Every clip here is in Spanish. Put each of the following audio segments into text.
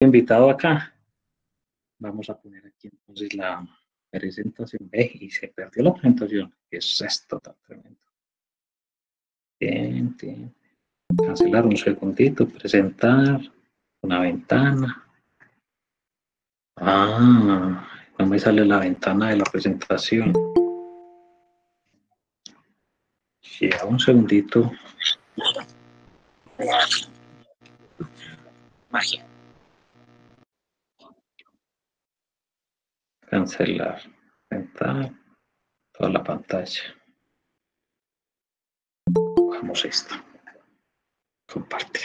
invitado acá. Vamos a poner aquí entonces la presentación. Y se perdió la presentación. ¿Qué es esto tan tremendo? Bien. Cancelar un segundito, presentar una ventana. No me sale la ventana de la presentación. Sí, un segundito. Magia. Cancelar. Ventana. Toda la pantalla. Vamos a esto. Compartir.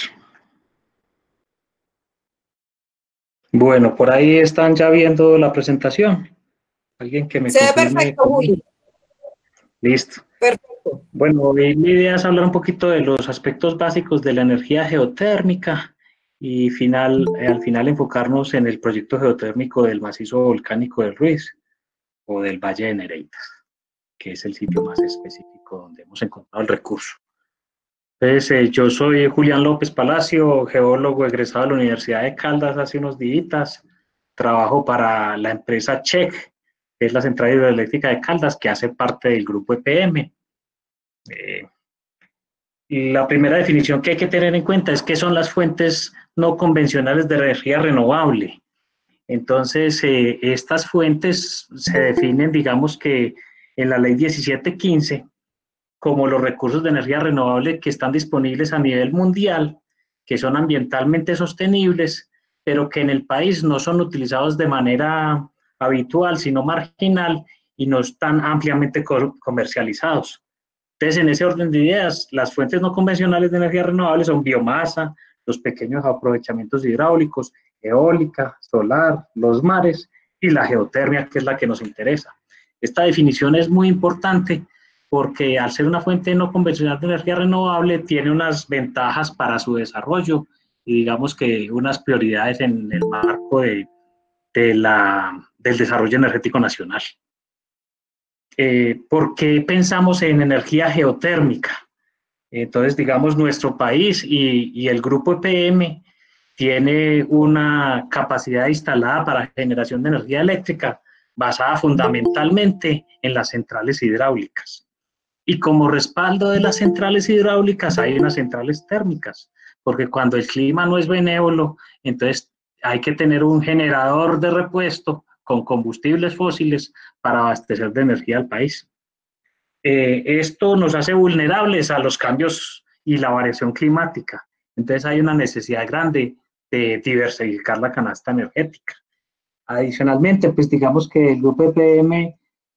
Bueno, por ahí están ya viendo la presentación. Alguien que me se ve confirme. Perfecto, Juli. Listo. Perfecto. Bueno, hoy mi idea es hablar un poquito de los aspectos básicos de la energía geotérmica y al final enfocarnos en el proyecto geotérmico del macizo volcánico del Ruiz o del Valle de Nereida, que es el sitio más específico donde hemos encontrado el recurso. Entonces, yo soy Julián López Palacio, geólogo egresado de la Universidad de Caldas hace unos días. Trabajo para la empresa CHEC, que es la Central Hidroeléctrica de Caldas, que hace parte del grupo EPM. La primera definición que hay que tener en cuenta es que son las fuentes no convencionales de energía renovable. Entonces, estas fuentes se definen, digamos que en la ley 1715, como los recursos de energía renovable que están disponibles a nivel mundial, que son ambientalmente sostenibles, pero que en el país no son utilizados de manera habitual, sino marginal y no están ampliamente comercializados. Entonces, en ese orden de ideas, las fuentes no convencionales de energía renovable son biomasa, los pequeños aprovechamientos hidráulicos, eólica, solar, los mares y la geotermia, que es la que nos interesa. Esta definición es muy importante porque al ser una fuente no convencional de energía renovable tiene unas ventajas para su desarrollo y digamos que unas prioridades en el marco del desarrollo energético nacional. ¿Por qué pensamos en energía geotérmica? Entonces, digamos, nuestro país y el grupo EPM tiene una capacidad instalada para generación de energía eléctrica basada fundamentalmente en las centrales hidráulicas. Y como respaldo de las centrales hidráulicas hay unas centrales térmicas, porque cuando el clima no es benévolo, entonces hay que tener un generador de repuesto con combustibles fósiles para abastecer de energía al país. Esto nos hace vulnerables a los cambios y la variación climática. Entonces hay una necesidad grande de diversificar la canasta energética. Adicionalmente, pues digamos que el grupo EPM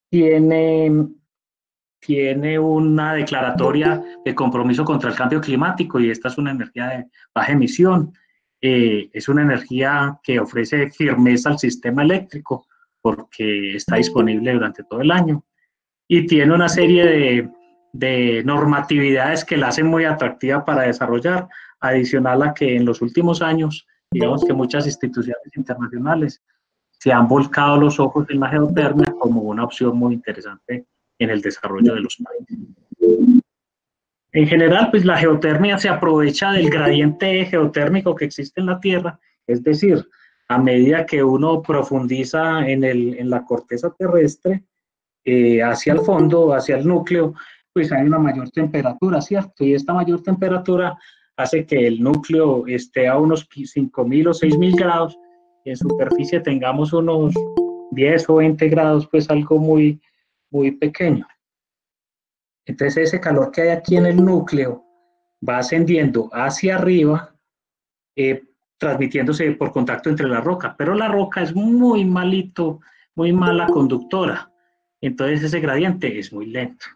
tiene una declaratoria de compromiso contra el cambio climático y esta es una energía de baja emisión. Es una energía que ofrece firmeza al sistema eléctrico porque está disponible durante todo el año y tiene una serie de normatividades que la hacen muy atractiva para desarrollar, adicional a que en los últimos años, digamos que muchas instituciones internacionales se han volcado los ojos en la geotermia como una opción muy interesante en el desarrollo de los países. En general, pues la geotermia se aprovecha del gradiente geotérmico que existe en la Tierra, es decir, a medida que uno profundiza en la corteza terrestre, hacia el fondo, hacia el núcleo, pues hay una mayor temperatura, ¿cierto? Y esta mayor temperatura hace que el núcleo esté a unos 5.000 o 6.000 grados, y en superficie tengamos unos 10 o 20 grados, pues algo muy, muy pequeño. Entonces ese calor que hay aquí en el núcleo va ascendiendo hacia arriba, transmitiéndose por contacto entre la roca, pero la roca es muy mala conductora. Entonces ese gradiente es muy lento.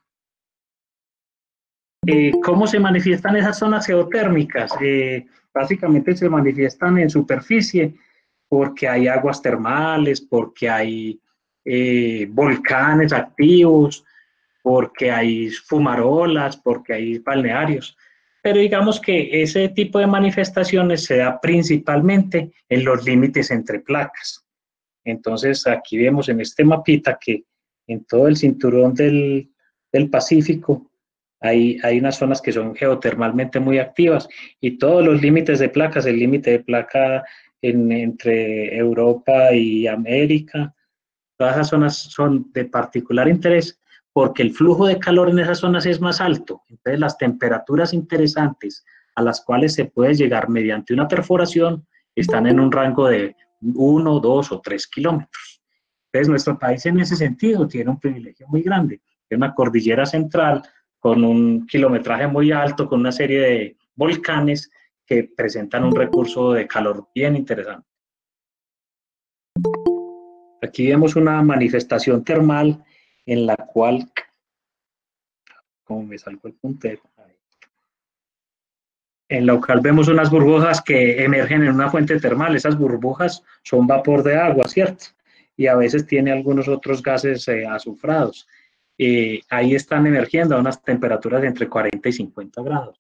¿Cómo se manifiestan esas zonas geotérmicas? Básicamente se manifiestan en superficie porque hay aguas termales, porque hay volcanes activos, porque hay fumarolas, porque hay balnearios. Pero digamos que ese tipo de manifestaciones se da principalmente en los límites entre placas. Entonces aquí vemos en este mapita que en todo el cinturón del Pacífico hay unas zonas que son geotermalmente muy activas y todos los límites de placas, el límite de placa entre Europa y América. Todas esas zonas son de particular interés porque el flujo de calor en esas zonas es más alto. Entonces, las temperaturas interesantes a las cuales se puede llegar mediante una perforación están en un rango de 1, 2 o 3 kilómetros. Entonces, nuestro país en ese sentido tiene un privilegio muy grande. Tiene una cordillera central con un kilometraje muy alto, con una serie de volcanes que presentan un recurso de calor bien interesante. Aquí vemos una manifestación termal en la cual, como me salgo el puntero, en la cual vemos unas burbujas que emergen en una fuente termal. Esas burbujas son vapor de agua, ¿cierto? Y a veces tiene algunos otros gases azufrados. Ahí están emergiendo a unas temperaturas de entre 40 y 50 grados.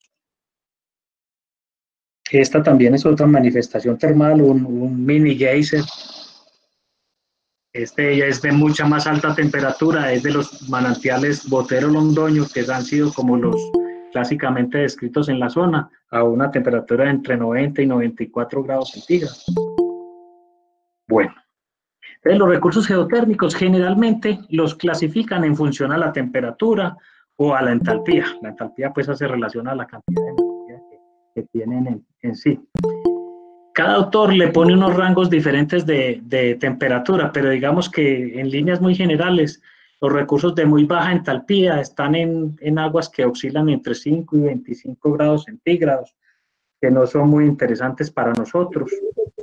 Esta también es otra manifestación termal, un mini geyser. Este ya es de mucha más alta temperatura, es de los manantiales Botero Londoño, que han sido como los clásicamente descritos en la zona, a una temperatura de entre 90 y 94 grados centígrados. Bueno, entonces los recursos geotérmicos generalmente los clasifican en función a la temperatura o a la entalpía. La entalpía pues hace relación a la cantidad de energía que tienen en sí. Cada autor le pone unos rangos diferentes de temperatura, pero digamos que en líneas muy generales, los recursos de muy baja entalpía están en aguas que oscilan entre 5 y 25 grados centígrados, que no son muy interesantes para nosotros.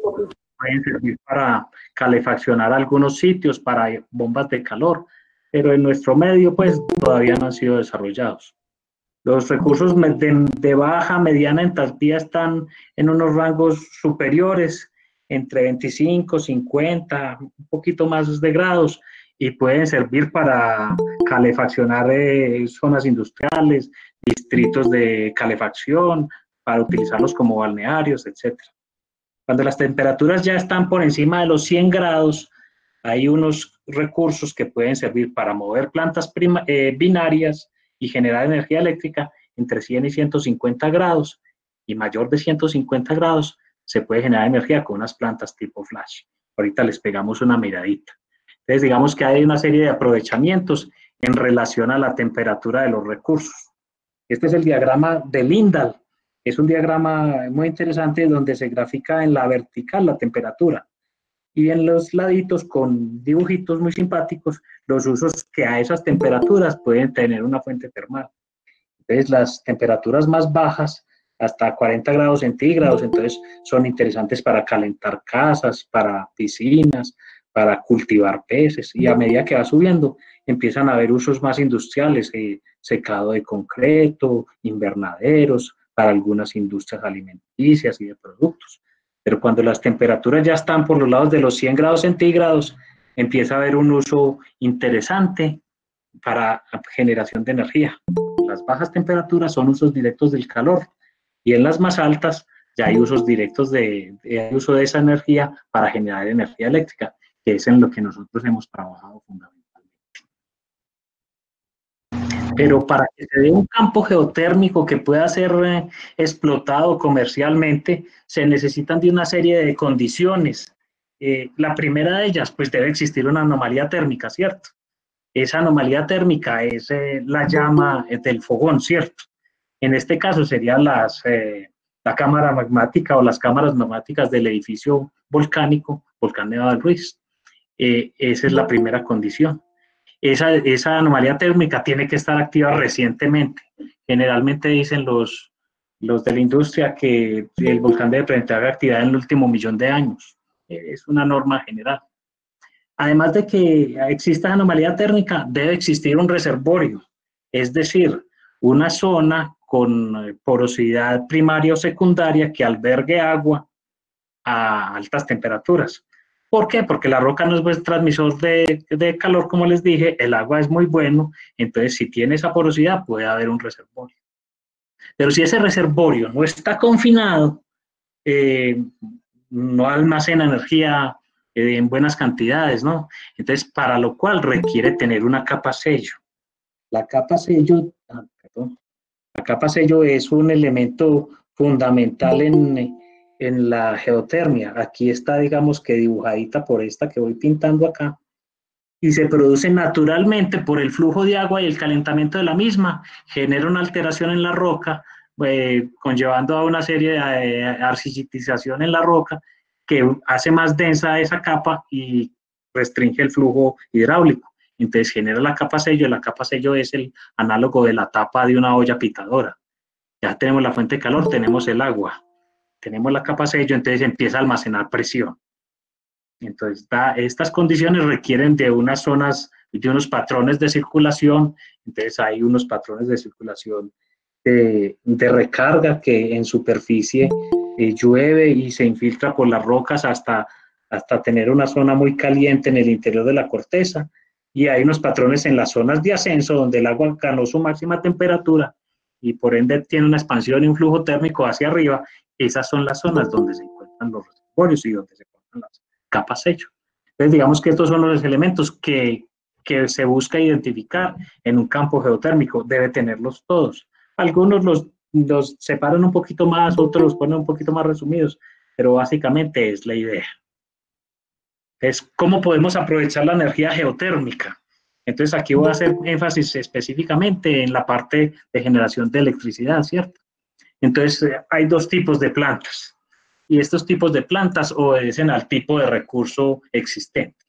Pueden servir para calefaccionar algunos sitios, para bombas de calor, pero en nuestro medio pues todavía no han sido desarrollados. Los recursos de baja, mediana entalpía están en unos rangos superiores, entre 25, 50, un poquito más de grados, y pueden servir para calefaccionar zonas industriales, distritos de calefacción, para utilizarlos como balnearios, etc. Cuando las temperaturas ya están por encima de los 100 grados, hay unos recursos que pueden servir para mover plantas binarias y generar energía eléctrica entre 100 y 150 grados, y mayor de 150 grados se puede generar energía con unas plantas tipo flash. Ahorita les pegamos una miradita. Entonces, digamos que hay una serie de aprovechamientos en relación a la temperatura de los recursos. Este es el diagrama de Lindahl. Es un diagrama muy interesante donde se grafica en la vertical la temperatura y en los laditos con dibujitos muy simpáticos los usos que a esas temperaturas pueden tener una fuente termal. Entonces las temperaturas más bajas, hasta 40 grados centígrados, entonces son interesantes para calentar casas, para piscinas, para cultivar peces, y a medida que va subiendo empiezan a haber usos más industriales, secado de concreto, invernaderos, para algunas industrias alimenticias y de productos. Pero cuando las temperaturas ya están por los lados de los 100 grados centígrados, empieza a haber un uso interesante para generación de energía. Las bajas temperaturas son usos directos del calor, y en las más altas ya hay usos directos de uso de esa energía para generar energía eléctrica, que es en lo que nosotros hemos trabajado fundamentalmente. Pero para que se dé un campo geotérmico que pueda ser explotado comercialmente, se necesitan de una serie de condiciones. La primera de ellas, pues debe existir una anomalía térmica, ¿cierto? Esa anomalía térmica es la llama del fogón, ¿cierto? En este caso serían la cámara magmática o las cámaras magmáticas del edificio volcánico, Volcán Nevado del Ruiz. Esa es la primera condición. Esa anomalía térmica tiene que estar activa recientemente. Generalmente dicen los de la industria que el volcán debe presentar actividad en el último 1.000.000 de años. Es una norma general. Además de que exista anomalía térmica, debe existir un reservorio, es decir, una zona con porosidad primaria o secundaria que albergue agua a altas temperaturas. ¿Por qué? Porque la roca no es buen transmisor de calor, como les dije, el agua es muy bueno, entonces si tiene esa porosidad puede haber un reservorio. Pero si ese reservorio no está confinado, no almacena energía en buenas cantidades, ¿no? Entonces, para lo cual requiere tener una capa sello. La capa sello, la capa sello es un elemento fundamental en la geotermia. Aquí está, digamos que dibujadita por esta que voy pintando acá, y se produce naturalmente por el flujo de agua y el calentamiento de la misma, genera una alteración en la roca, conllevando a una serie de arcillitización en la roca que hace más densa esa capa y restringe el flujo hidráulico. Entonces genera la capa sello es el análogo de la tapa de una olla pitadora. Ya tenemos la fuente de calor, tenemos el agua, tenemos la capa sello, entonces empieza a almacenar presión. Entonces, estas condiciones requieren de unas zonas, de unos patrones de circulación. Entonces, hay unos patrones de circulación de recarga que en superficie llueve y se infiltra por las rocas hasta tener una zona muy caliente en el interior de la corteza. Y hay unos patrones en las zonas de ascenso donde el agua alcanzó su máxima temperatura y por ende tiene una expansión y un flujo térmico hacia arriba. Esas son las zonas donde se encuentran los reservorios y donde se encuentran las capas sello. Entonces, digamos que estos son los elementos que se busca identificar en un campo geotérmico. Debe tenerlos todos. Algunos los separan un poquito más, otros los ponen un poquito más resumidos, pero básicamente es la idea. Es cómo podemos aprovechar la energía geotérmica. Entonces, aquí voy a hacer énfasis específicamente en la parte de generación de electricidad, ¿cierto? Entonces, hay dos tipos de plantas. Y estos tipos de plantas obedecen al tipo de recurso existente.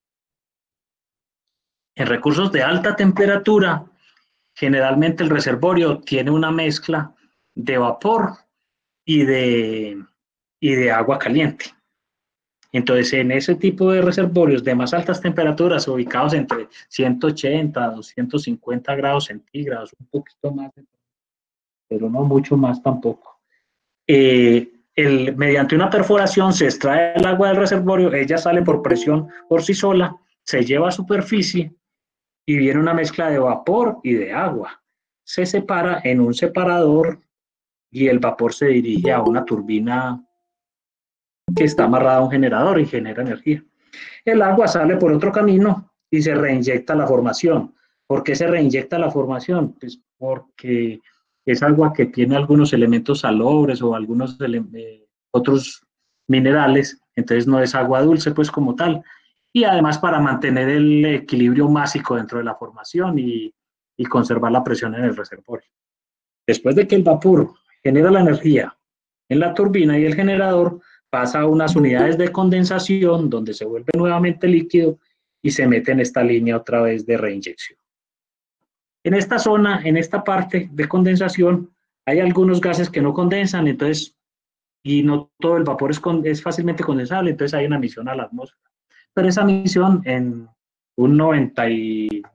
En recursos de alta temperatura, generalmente el reservorio tiene una mezcla de vapor y de agua caliente. Entonces, en ese tipo de reservorios de más altas temperaturas, ubicados entre 180 a 250 grados centígrados, un poquito más, pero no mucho más tampoco, mediante una perforación se extrae el agua del reservorio, ella sale por presión por sí sola, se lleva a superficie y viene una mezcla de vapor y de agua. Se separa en un separador y el vapor se dirige a una turbina que está amarrada a un generador y genera energía. El agua sale por otro camino y se reinyecta la formación. ¿Por qué se reinyecta la formación? Pues porque es agua que tiene algunos elementos salobres o algunos otros minerales, entonces no es agua dulce pues como tal. Y además para mantener el equilibrio másico dentro de la formación y conservar la presión en el reservorio. Después de que el vapor genera la energía en la turbina y el generador, pasa a unas unidades de condensación donde se vuelve nuevamente líquido y se mete en esta línea otra vez de reinyección. En esta zona, en esta parte de condensación, hay algunos gases que no condensan, entonces, y no todo el vapor es fácilmente condensable, entonces hay una emisión a la atmósfera. Pero esa emisión en un 95%,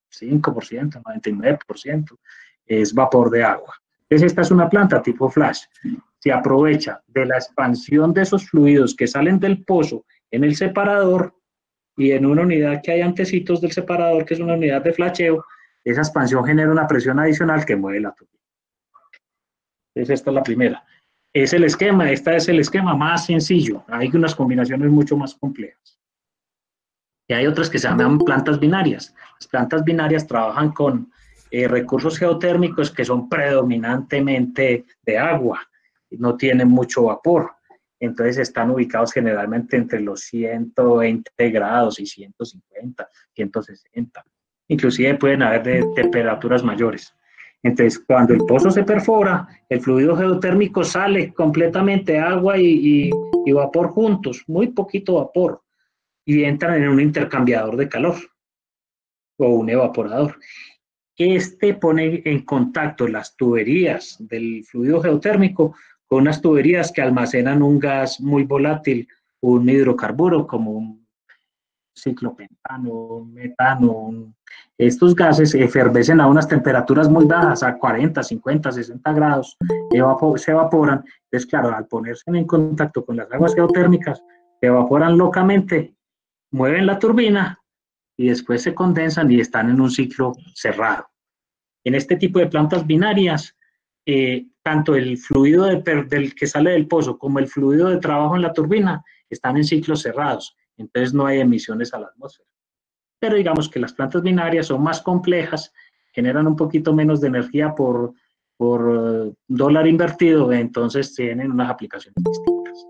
99% es vapor de agua. Entonces, esta es una planta tipo flash. Se aprovecha de la expansión de esos fluidos que salen del pozo en el separador y en una unidad que hay antecitos del separador, que es una unidad de flasheo, esa expansión genera una presión adicional que mueve la turbina. Entonces, esta es la primera. Es el esquema, este es el esquema más sencillo. Hay unas combinaciones mucho más complejas. Y hay otras que se llaman plantas binarias. Las plantas binarias trabajan con recursos geotérmicos que son predominantemente de agua, no tienen mucho vapor, entonces están ubicados generalmente entre los 120 grados y 150, 160, inclusive pueden haber de temperaturas mayores. Entonces, cuando el pozo se perfora, el fluido geotérmico sale completamente, agua y vapor juntos, muy poquito vapor, y entran en un intercambiador de calor o un evaporador. Este pone en contacto las tuberías del fluido geotérmico con unas tuberías que almacenan un gas muy volátil, un hidrocarburo como un ciclopentano, metano. Estos gases efervescen a unas temperaturas muy bajas, a 40, 50, 60 grados, se evaporan. Entonces, claro, al ponerse en contacto con las aguas geotérmicas, se evaporan locamente, mueven la turbina y después se condensan y están en un ciclo cerrado. En este tipo de plantas binarias, tanto el fluido del que sale del pozo como el fluido de trabajo en la turbina están en ciclos cerrados, entonces no hay emisiones a la atmósfera. Pero digamos que las plantas binarias son más complejas, generan un poquito menos de energía por dólar invertido, entonces tienen unas aplicaciones distintas.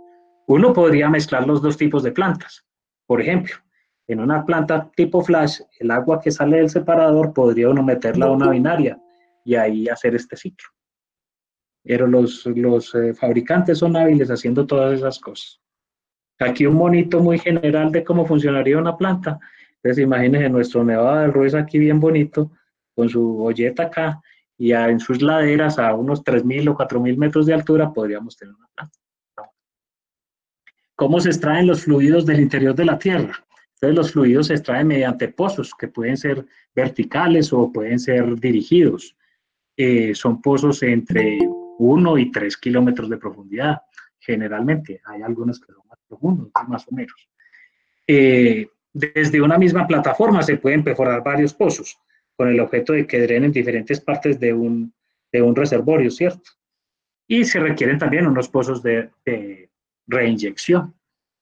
Uno podría mezclar los dos tipos de plantas. Por ejemplo, en una planta tipo flash, el agua que sale del separador podría uno meterla a una binaria y ahí hacer este ciclo. Pero los fabricantes son hábiles haciendo todas esas cosas. Aquí un monito muy general de cómo funcionaría una planta. Entonces imagínense nuestro Nevado del Ruiz aquí bien bonito, con su olleta acá, y en sus laderas a unos 3.000 o 4.000 metros de altura podríamos tener una planta. ¿Cómo se extraen los fluidos del interior de la Tierra? Entonces los fluidos se extraen mediante pozos que pueden ser verticales o pueden ser dirigidos. Son pozos entre 1 y 3 kilómetros de profundidad, generalmente. Hay algunos que son más profundos, más o menos. Desde una misma plataforma se pueden perforar varios pozos con el objeto de que drenen diferentes partes de un reservorio, ¿cierto? Y se requieren también unos pozos de reinyección.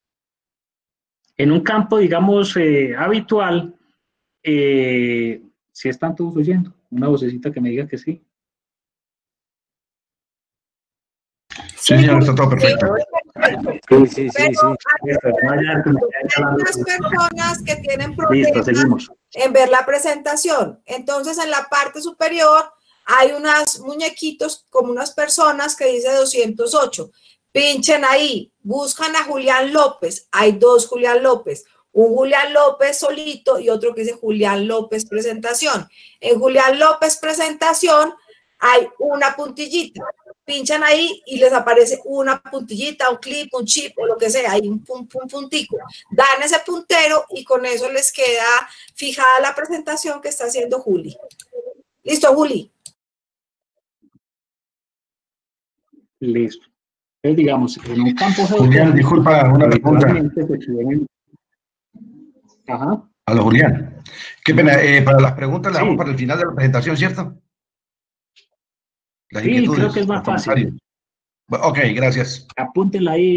En un campo, digamos, habitual, ¿sí están todos oyendo? Una vocecita que me diga que sí. Sí, señor, está todo perfecto. Sí. Hay unas personas que tienen problemas en ver la presentación. Entonces, en la parte superior hay unos muñequitos como unas personas que dice 208. Pinchen ahí, buscan a Julián López. Hay dos Julián López. Un Julián López solito y otro que dice Julián López presentación. En Julián López presentación hay una puntillita. Pinchan ahí y les aparece una puntillita, un clip, un chip o lo que sea, hay un puntico. Dan ese puntero y con eso les queda fijada la presentación que está haciendo Juli. ¿Listo, Juli? Listo. Entonces, digamos, en un campo Julián, disculpa, una pregunta. Ajá. A lo Julián. Qué pena, para las preguntas las dejamos para el final de la presentación, ¿cierto? Las inquietudes, creo que es más fácil. Ok, gracias. Apúntenla ahí.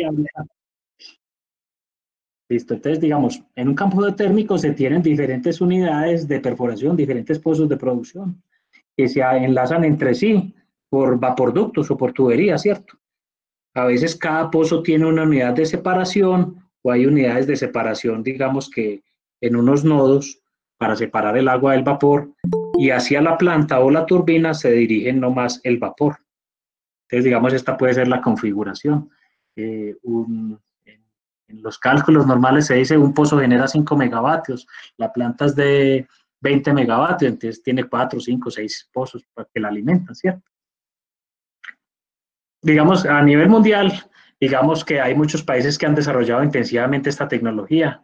Listo, entonces digamos, en un campo geotérmico se tienen diferentes unidades de perforación, diferentes pozos de producción, que se enlazan entre sí por vaporductos o por tuberías, ¿cierto? A veces cada pozo tiene una unidad de separación o hay unidades de separación, digamos que en unos nodos para separar el agua del vapor y hacia la planta o la turbina se dirige nomás el vapor. Entonces, digamos, esta puede ser la configuración. En los cálculos normales se dice un pozo genera 5 megavatios, la planta es de 20 megavatios, entonces tiene 4, 5, 6 pozos para que la alimentan, ¿cierto? Digamos, a nivel mundial, digamos que hay muchos países que han desarrollado intensivamente esta tecnología.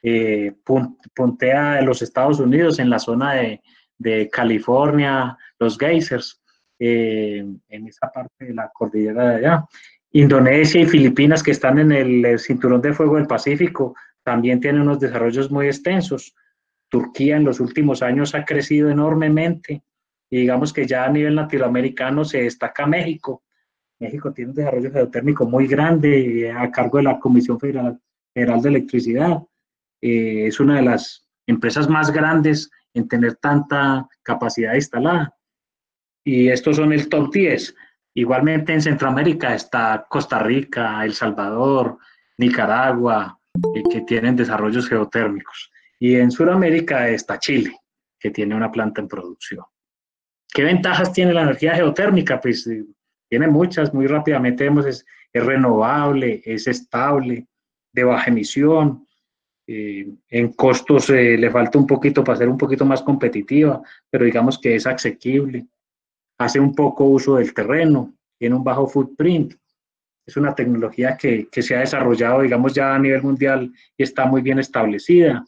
Puntea de los Estados Unidos en la zona de California, los geysers, en esa parte de la cordillera de allá. Indonesia y Filipinas, que están en el cinturón de fuego del Pacífico, también tienen unos desarrollos muy extensos. Turquía en los últimos años ha crecido enormemente y digamos que ya a nivel latinoamericano se destaca México. México tiene un desarrollo geotérmico muy grande a cargo de la Comisión Federal de Electricidad. Es una de las empresas más grandes en tener tanta capacidad instalada. Y estos son el top 10. Igualmente en Centroamérica está Costa Rica, El Salvador, Nicaragua, que tienen desarrollos geotérmicos. Y en Sudamérica está Chile, que tiene una planta en producción. ¿Qué ventajas tiene la energía geotérmica? Pues tiene muchas, muy rápidamente vemos, es renovable, es estable, de baja emisión, en costos le falta un poquito para ser un poquito más competitiva, pero digamos que es asequible, hace un poco uso del terreno, tiene un bajo footprint, es una tecnología que se ha desarrollado, digamos, ya a nivel mundial y está muy bien establecida.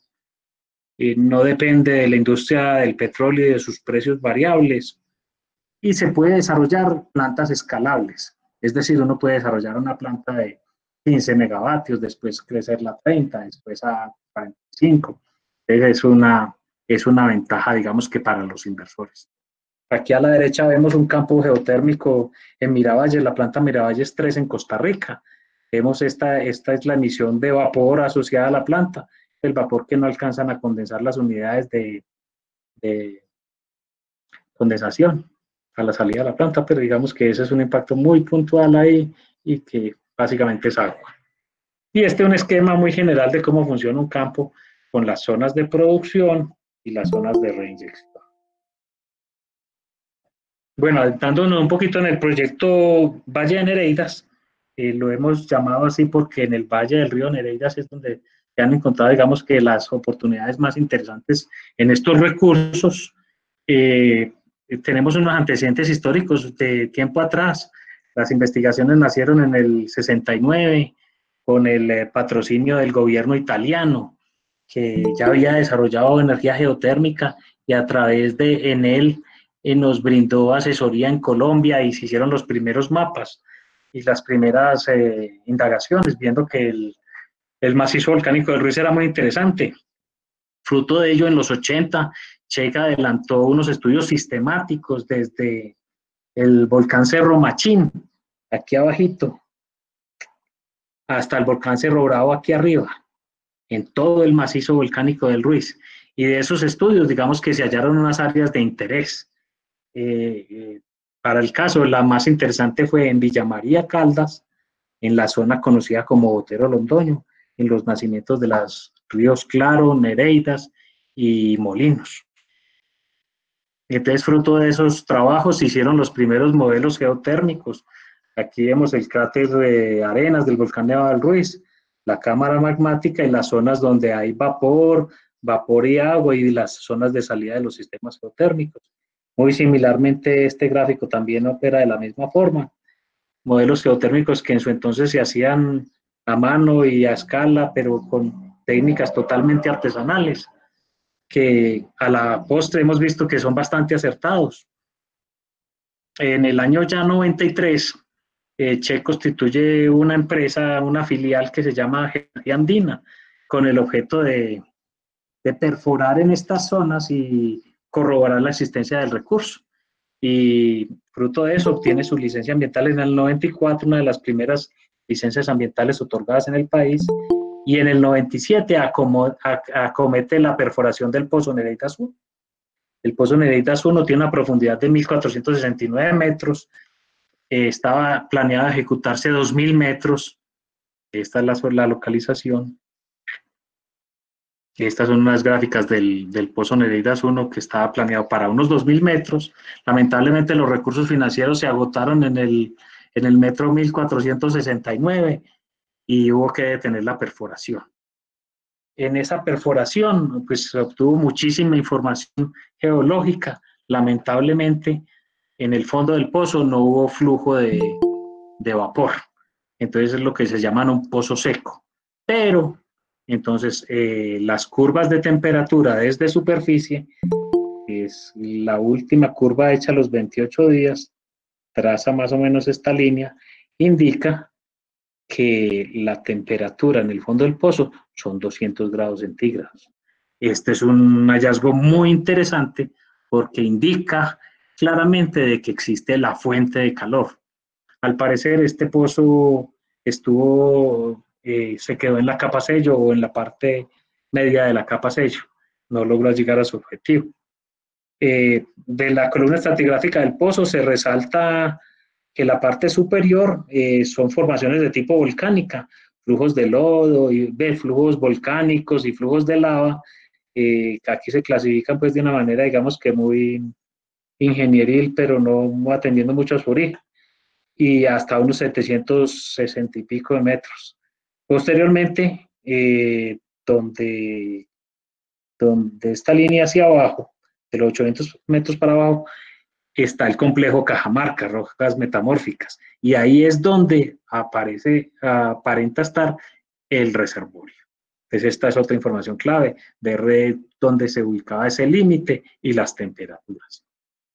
No depende de la industria del petróleo y de sus precios variables. Y se puede desarrollar plantas escalables, es decir, uno puede desarrollar una planta de 15 megavatios, después crecerla a 30, después a 45. Entonces es una ventaja, digamos, que para los inversores. Aquí a la derecha vemos un campo geotérmico en Miravalles, la planta Miravalles 3 en Costa Rica. Vemos esta es la emisión de vapor asociada a la planta, el vapor que no alcanzan a condensar las unidades de condensación a la salida de la planta, pero digamos que ese es un impacto muy puntual ahí y que básicamente es agua. Y este es un esquema muy general de cómo funciona un campo con las zonas de producción y las zonas de reinyección. Bueno, adentrándonos un poquito en el proyecto Valle de Nereidas, lo hemos llamado así porque en el Valle del Río Nereidas es donde se han encontrado, digamos, que las oportunidades más interesantes en estos recursos. Tenemos unos antecedentes históricos de tiempo atrás. Las investigaciones nacieron en el 69 con el patrocinio del gobierno italiano, que ya había desarrollado energía geotérmica y a través de Enel nos brindó asesoría en Colombia y se hicieron los primeros mapas y las primeras indagaciones, viendo que el macizo volcánico del Ruiz era muy interesante. Fruto de ello, en los 80, Checa adelantó unos estudios sistemáticos desde el volcán Cerro Machín, aquí abajito, hasta el volcán Cerro Bravo aquí arriba, en todo el macizo volcánico del Ruiz. Y de esos estudios, digamos que se hallaron unas áreas de interés. Para el caso, la más interesante fue en Villa María Caldas, en la zona conocida como Botero Londoño, en los nacimientos de los ríos Claro, Nereidas y Molinos. Entonces, fruto de esos trabajos, se hicieron los primeros modelos geotérmicos. Aquí vemos el cráter de arenas del volcán Nevado del Ruiz, la cámara magmática y las zonas donde hay vapor y agua y las zonas de salida de los sistemas geotérmicos. Muy similarmente, este gráfico también opera de la misma forma. Modelos geotérmicos que en su entonces se hacían a mano y a escala, pero con técnicas totalmente artesanales, que a la postre hemos visto que son bastante acertados. En el año ya 93, Che constituye una empresa, una filial que se llama Geología Andina, con el objeto de perforar en estas zonas y corroborar la existencia del recurso. Y fruto de eso obtiene su licencia ambiental en el 94, una de las primeras licencias ambientales otorgadas en el país, y en el 97 acomete la perforación del Pozo Nereidas 1. El Pozo Nereidas 1 tiene una profundidad de 1.469 metros, estaba planeado ejecutarse 2.000 metros, esta es la localización. Estas son unas gráficas del Pozo Nereidas 1 que estaba planeado para unos 2.000 metros. Lamentablemente los recursos financieros se agotaron en el metro 1.469 y hubo que detener la perforación. En esa perforación pues se obtuvo muchísima información geológica. Lamentablemente en el fondo del pozo no hubo flujo de vapor. Entonces es lo que se llama un pozo seco. Pero entonces, las curvas de temperatura desde superficie, es la última curva hecha a los 28 días, traza más o menos esta línea, indica que la temperatura en el fondo del pozo son 200 grados centígrados. Este es un hallazgo muy interesante porque indica claramente de que existe la fuente de calor. Al parecer, este pozo se quedó en la capa sello o en la parte media de la capa sello, no logró llegar a su objetivo. De la columna estratigráfica del pozo se resalta que la parte superior son formaciones de tipo volcánica, flujos de lodo, flujos volcánicos y flujos de lava, que aquí se clasifican pues de una manera digamos que muy ingenieril, pero no atendiendo mucho a su origen, y hasta unos 760 y pico de metros. Posteriormente, donde esta línea hacia abajo, de los 800 metros para abajo, está el complejo Cajamarca, rocas metamórficas, y ahí es donde aparenta estar el reservorio. Entonces esta es otra información clave, de dónde se ubicaba ese límite y las temperaturas.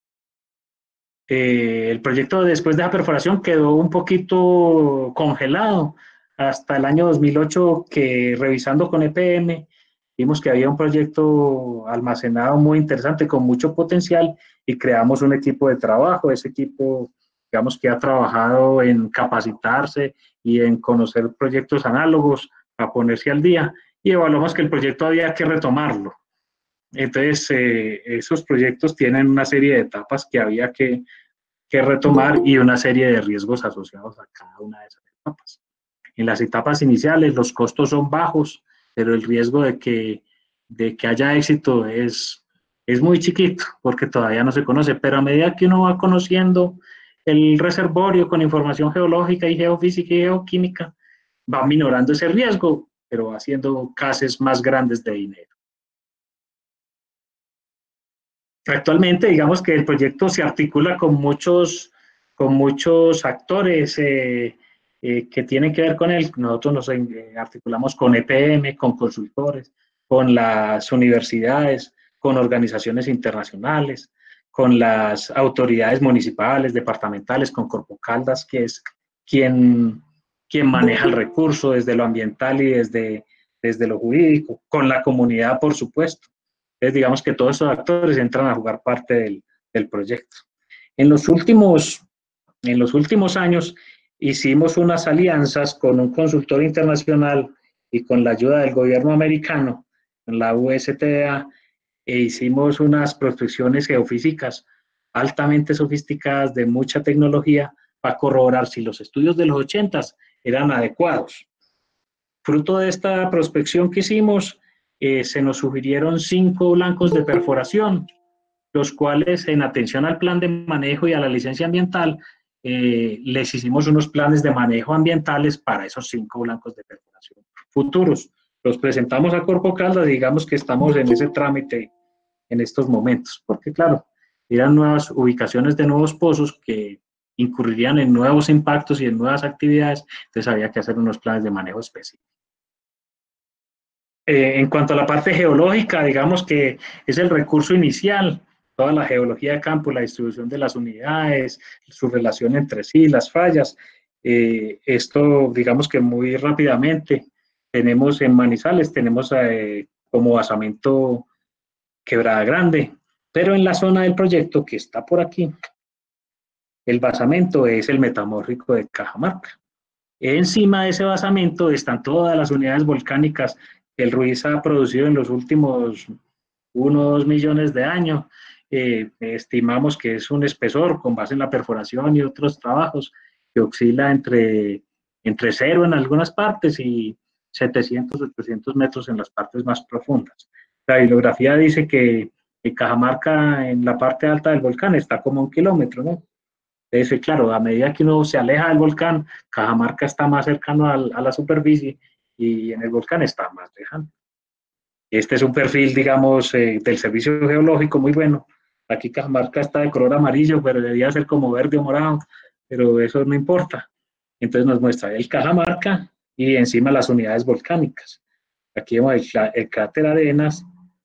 El proyecto después de la perforación quedó un poquito congelado hasta el año 2008, que revisando con EPM vimos que había un proyecto almacenado muy interesante con mucho potencial y creamos un equipo de trabajo. Ese equipo, digamos que ha trabajado en capacitarse y en conocer proyectos análogos para ponerse al día, y evaluamos que el proyecto había que retomarlo. Entonces, esos proyectos tienen una serie de etapas que había que retomar y una serie de riesgos asociados a cada una de esas etapas. en las etapas iniciales los costos son bajos, pero el riesgo de que haya éxito es muy chiquito, porque todavía no se conoce, pero a medida que uno va conociendo el reservorio con información geológica y geofísica y geoquímica, va minorando ese riesgo, pero haciendo cases más grandes de dinero. Actualmente, digamos que el proyecto se articula con muchos actores que tienen que ver con él. Nosotros nos articulamos con EPM, con consultores, con las universidades, con organizaciones internacionales, con las autoridades municipales, departamentales, con Corpo Caldas, que es quien maneja el recurso desde lo ambiental y desde lo jurídico, con la comunidad, por supuesto. Entonces, digamos que todos esos actores entran a jugar parte del proyecto. En los últimos años hicimos unas alianzas con un consultor internacional y con la ayuda del gobierno americano, en la USDA, e hicimos unas prospecciones geofísicas altamente sofisticadas de mucha tecnología para corroborar si los estudios de los 80s eran adecuados. Fruto de esta prospección que hicimos, se nos sugirieron 5 blancos de perforación, los cuales, en atención al plan de manejo y a la licencia ambiental, les hicimos unos planes de manejo ambientales para esos 5 blancos de perforación futuros. Los presentamos a Corpo Caldas, digamos que estamos en ese trámite en estos momentos, porque claro, eran nuevas ubicaciones de nuevos pozos que incurrirían en nuevos impactos y en nuevas actividades, entonces había que hacer unos planes de manejo específicos. En cuanto a la parte geológica, digamos que es el recurso inicial, toda la geología de campo, la distribución de las unidades, su relación entre sí, las fallas. Esto, digamos que muy rápidamente, tenemos en Manizales, tenemos como basamento Quebrada Grande, pero en la zona del proyecto que está por aquí, el basamento es el metamórfico de Cajamarca. Encima de ese basamento están todas las unidades volcánicas que el Ruiz ha producido en los últimos 1 o 2 millones de años. Estimamos que es un espesor con base en la perforación y otros trabajos que oscila entre 0 en algunas partes y 700, 800 metros en las partes más profundas. La bibliografía dice que Cajamarca en la parte alta del volcán está como 1 kilómetro, ¿no? Entonces, claro, a medida que uno se aleja del volcán, Cajamarca está más cercano a la superficie y en el volcán está más lejano. Este es un perfil, digamos, del servicio geológico muy bueno. Aquí Cajamarca está de color amarillo, pero debería ser como verde o morado, pero eso no importa. Entonces nos muestra el Cajamarca y encima las unidades volcánicas. Aquí vemos el cráter Arenas,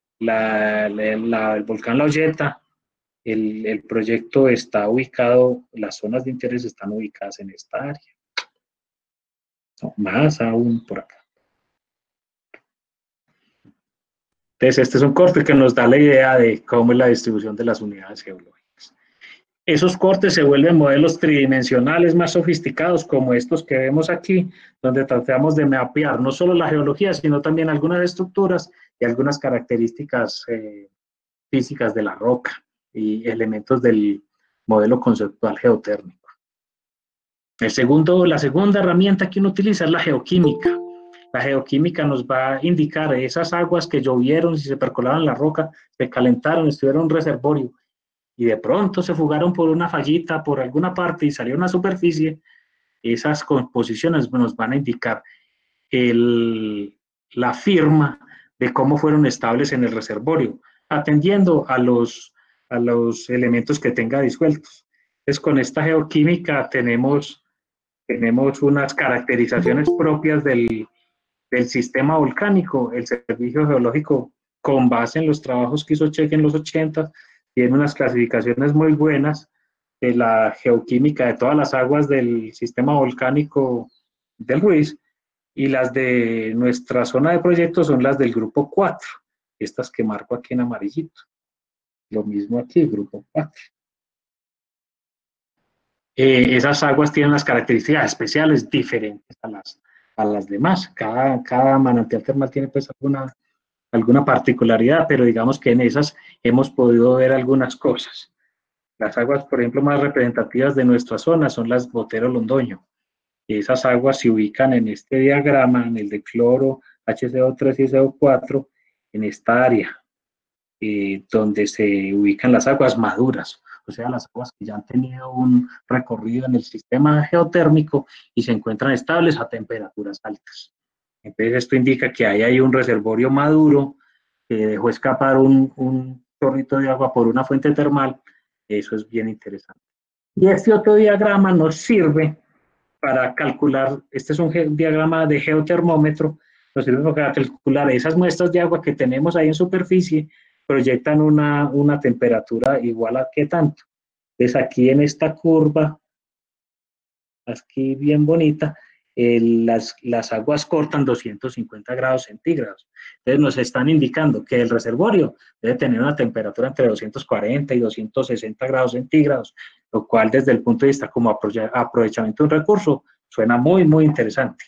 el volcán La Olleta. El proyecto está ubicado, las zonas de interés están ubicadas en esta área. No, más aún por acá. Entonces, este es un corte que nos da la idea de cómo es la distribución de las unidades geológicas. Esos cortes se vuelven modelos tridimensionales más sofisticados, como estos que vemos aquí, donde tratamos de mapear no solo la geología, sino también algunas estructuras y algunas características físicas de la roca y elementos del modelo conceptual geotérmico. La segunda herramienta que uno utiliza es la geoquímica. La geoquímica nos va a indicar esas aguas que llovieron, si se percolaron en la roca, se calentaron, estuvieron en un reservorio y de pronto se fugaron por una fallita, por alguna parte y salieron a la superficie. Esas composiciones nos van a indicar la firma de cómo fueron estables en el reservorio, atendiendo a los elementos que tenga disueltos. Entonces, con esta geoquímica tenemos unas caracterizaciones propias del sistema volcánico. El servicio geológico, con base en los trabajos que hizo Cheque en los 80, tiene unas clasificaciones muy buenas de la geoquímica de todas las aguas del sistema volcánico del Ruiz, y las de nuestra zona de proyecto son las del grupo 4, estas que marco aquí en amarillito. Lo mismo aquí, grupo 4. Esas aguas tienen las características especiales diferentes a las demás. Cada manantial termal tiene pues alguna particularidad, pero digamos que en esas hemos podido ver algunas cosas. Las aguas, por ejemplo, más representativas de nuestra zona son las Botero Londoño. Esas aguas se ubican en este diagrama, en el de cloro, HCO3 y CO4, en esta área, donde se ubican las aguas maduras, o sea, las aguas que ya han tenido un recorrido en el sistema geotérmico y se encuentran estables a temperaturas altas. Entonces, esto indica que ahí hay un reservorio maduro que dejó escapar un chorrito de agua por una fuente termal. Eso es bien interesante. Y este otro diagrama nos sirve para calcular, este es un diagrama de geotermómetro, nos sirve para calcular esas muestras de agua que tenemos ahí en superficie, proyectan una temperatura igual a qué tanto. Entonces aquí en esta curva, aquí bien bonita, las aguas cortan 250 grados centígrados. Entonces nos están indicando que el reservorio debe tener una temperatura entre 240 y 260 grados centígrados, lo cual desde el punto de vista como aprovechamiento de un recurso suena muy, muy interesante.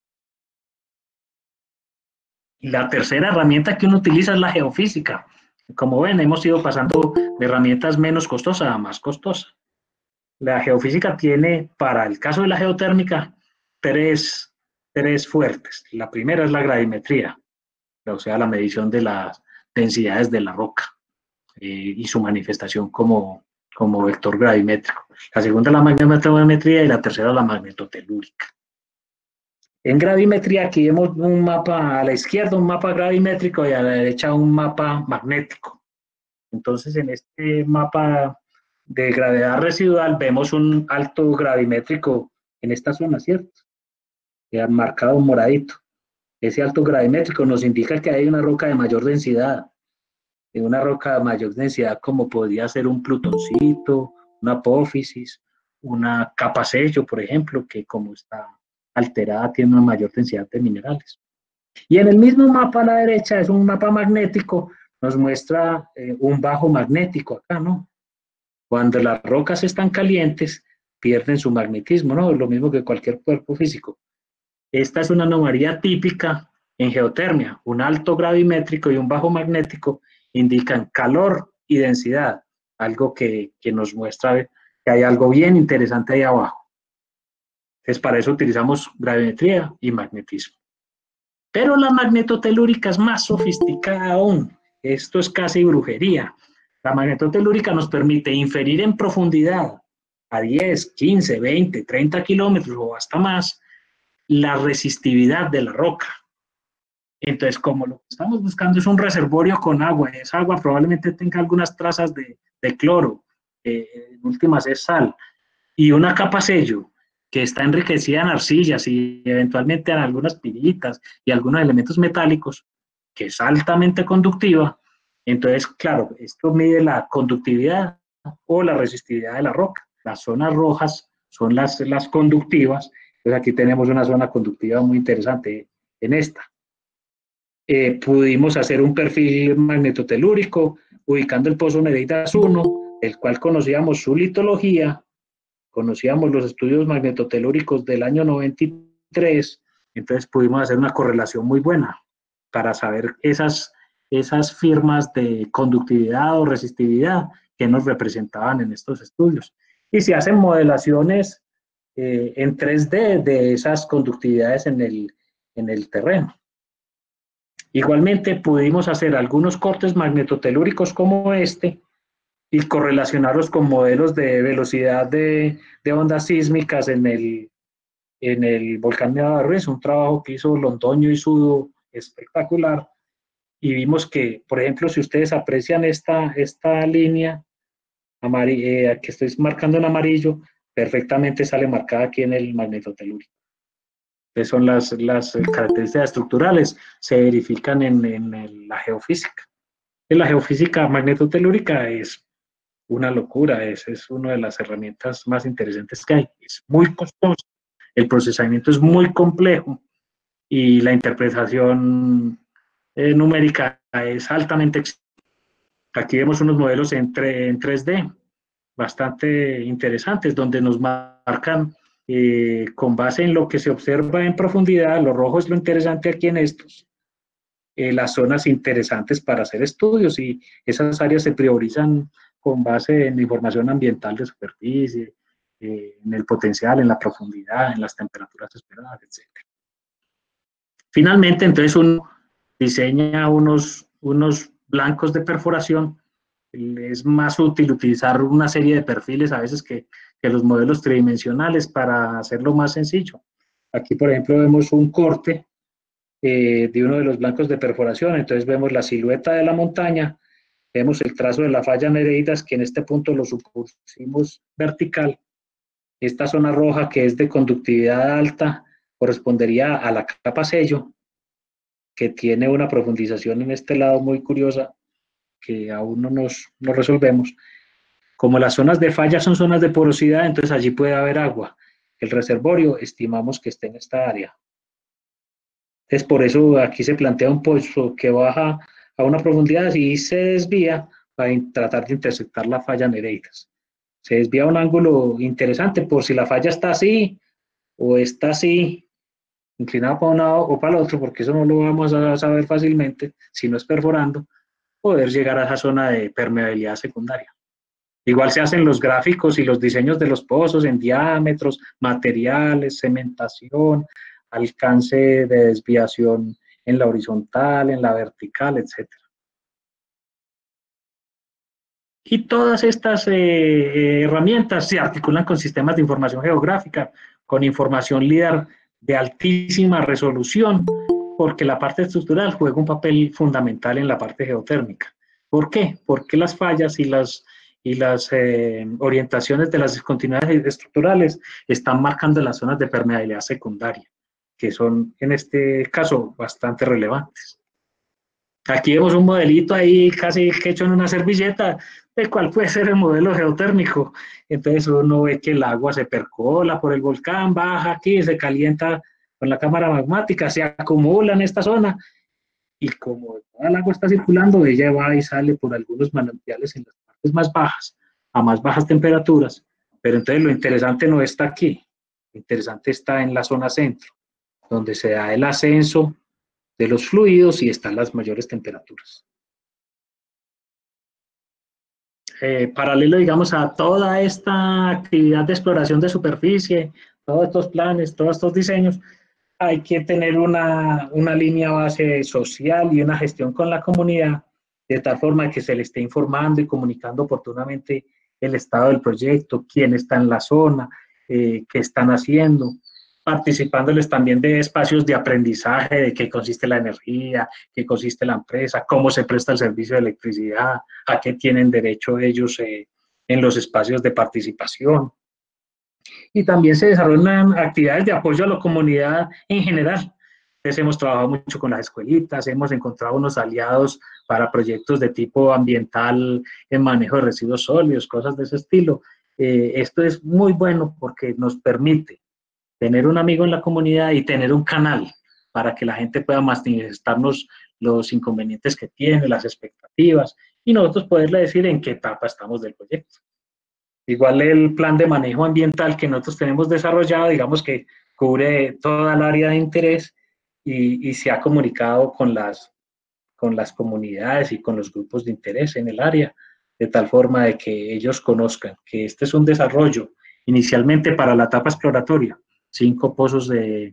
La tercera herramienta que uno utiliza es la geofísica. Como ven, hemos ido pasando de herramientas menos costosas a más costosas. La geofísica tiene, para el caso de la geotérmica, tres fuertes. La primera es la gravimetría, o sea, la medición de las densidades de la roca y su manifestación como vector gravimétrico. La segunda es la magnetometría y la tercera la magnetotelúrica. En gravimetría aquí vemos un mapa a la izquierda, un mapa gravimétrico y a la derecha un mapa magnético. Entonces, en este mapa de gravedad residual vemos un alto gravimétrico en esta zona, ¿cierto? Marcado moradito. Ese alto gravimétrico nos indica que hay una roca de mayor densidad. Una roca de mayor densidad como podría ser un plutoncito, una apófisis, una capa sello, por ejemplo, que como está alterada tiene una mayor densidad de minerales. Y en el mismo mapa a la derecha es un mapa magnético, nos muestra un bajo magnético acá, ¿no? Cuando las rocas están calientes, pierden su magnetismo, ¿no? Lo mismo que cualquier cuerpo físico. Esta es una anomalía típica en geotermia. Un alto gravimétrico y un bajo magnético indican calor y densidad, algo que nos muestra que hay algo bien interesante ahí abajo. Entonces, para eso utilizamos gravimetría y magnetismo. Pero la magnetotelúrica es más sofisticada aún. Esto es casi brujería. La magnetotelúrica nos permite inferir en profundidad, a 10, 15, 20, 30 kilómetros o hasta más, la resistividad de la roca. Entonces, como lo que estamos buscando es un reservorio con agua, esa agua probablemente tenga algunas trazas de cloro, en últimas es sal, y una capa sello que está enriquecida en arcillas y eventualmente en algunas piritas y algunos elementos metálicos, que es altamente conductiva. Entonces, claro, esto mide la conductividad o la resistividad de la roca. Las zonas rojas son las conductivas. Entonces aquí tenemos una zona conductiva muy interesante en esta. Pudimos hacer un perfil magnetotelúrico ubicando el pozo Nereidas 1, el cual conocíamos su litología, conocíamos los estudios magnetotelúricos del año 93, entonces pudimos hacer una correlación muy buena para saber esas firmas de conductividad o resistividad que nos representaban en estos estudios. Y se hacen modelaciones en 3D de esas conductividades en el terreno. Igualmente pudimos hacer algunos cortes magnetotelúricos como este y correlacionarlos con modelos de velocidad de ondas sísmicas en el volcán Nevado de Ruiz, un trabajo que hizo Londoño y Sudo espectacular. Y vimos que, por ejemplo, si ustedes aprecian esta línea que estoy marcando en amarillo, perfectamente sale marcada aquí en el magnetotelúrico. Esas son las características estructurales, se verifican en la geofísica. En la geofísica magnetotelúrica es una locura, es una de las herramientas más interesantes que hay. Es muy costoso, el procesamiento es muy complejo y la interpretación numérica es altamente exigente. Aquí vemos unos modelos en 3D bastante interesantes, donde nos marcan con base en lo que se observa en profundidad, lo rojo es lo interesante aquí en estos, las zonas interesantes para hacer estudios, y esas áreas se priorizan con base en información ambiental de superficie, en el potencial, en la profundidad, en las temperaturas esperadas, etc. Finalmente, entonces uno diseña unos blancos de perforación. Es más útil utilizar una serie de perfiles a veces que los modelos tridimensionales para hacerlo más sencillo. Aquí, por ejemplo, vemos un corte de uno de los blancos de perforación. Entonces vemos la silueta de la montaña, vemos el trazo de la falla Nereidas, que en este punto lo pusimos vertical. Esta zona roja, que es de conductividad alta, correspondería a la capa sello, que tiene una profundización en este lado muy curiosa, que aún no resolvemos. Como las zonas de falla son zonas de porosidad, entonces allí puede haber agua. El reservorio estimamos que esté en esta área. Entonces, por eso aquí se plantea un pozo que baja a una profundidad y se desvía para tratar de interceptar la falla Nereidas. Se desvía a un ángulo interesante por si la falla está así o está así, inclinada para un lado o para el otro, porque eso no lo vamos a saber fácilmente si no es perforando, poder llegar a esa zona de permeabilidad secundaria. Igual se hacen los gráficos y los diseños de los pozos en diámetros, materiales, cementación, alcance de desviación en la horizontal, en la vertical, etc. Y todas estas herramientas se articulan con sistemas de información geográfica, con información LIDAR de altísima resolución, porque la parte estructural juega un papel fundamental en la parte geotérmica. ¿Por qué? Porque las fallas y las orientaciones de las discontinuidades estructurales están marcando las zonas de permeabilidad secundaria, que son en este caso bastante relevantes. Aquí vemos un modelito ahí casi que hecho en una servilleta, el cual puede ser el modelo geotérmico. Entonces uno ve que el agua se percola por el volcán, baja aquí, se calienta con la cámara magmática, se acumula en esta zona, y como toda el agua está circulando, ella va y sale por algunos manantiales en las partes más bajas, a más bajas temperaturas. Pero entonces lo interesante no está aquí, lo interesante está en la zona centro, donde se da el ascenso de los fluidos y están las mayores temperaturas. Paralelo, digamos, a toda esta actividad de exploración de superficie, todos estos planes, todos estos diseños, hay que tener una línea base social y una gestión con la comunidad, de tal forma que se le esté informando y comunicando oportunamente el estado del proyecto, quién está en la zona, qué están haciendo, participándoles también de espacios de aprendizaje, de qué consiste la energía, qué consiste la empresa, cómo se presta el servicio de electricidad, a qué tienen derecho ellos en los espacios de participación. Y también se desarrollan actividades de apoyo a la comunidad en general. Entonces hemos trabajado mucho con las escuelitas, hemos encontrado unos aliados para proyectos de tipo ambiental en manejo de residuos sólidos, cosas de ese estilo. Esto es muy bueno porque nos permite tener un amigo en la comunidad y tener un canal para que la gente pueda manifestarnos los inconvenientes que tiene, las expectativas, y nosotros poderle decir en qué etapa estamos del proyecto. Igual el plan de manejo ambiental que nosotros tenemos desarrollado, digamos que cubre toda el área de interés y se ha comunicado con las comunidades y con los grupos de interés en el área, de tal forma de que ellos conozcan que este es un desarrollo inicialmente para la etapa exploratoria, 5 pozos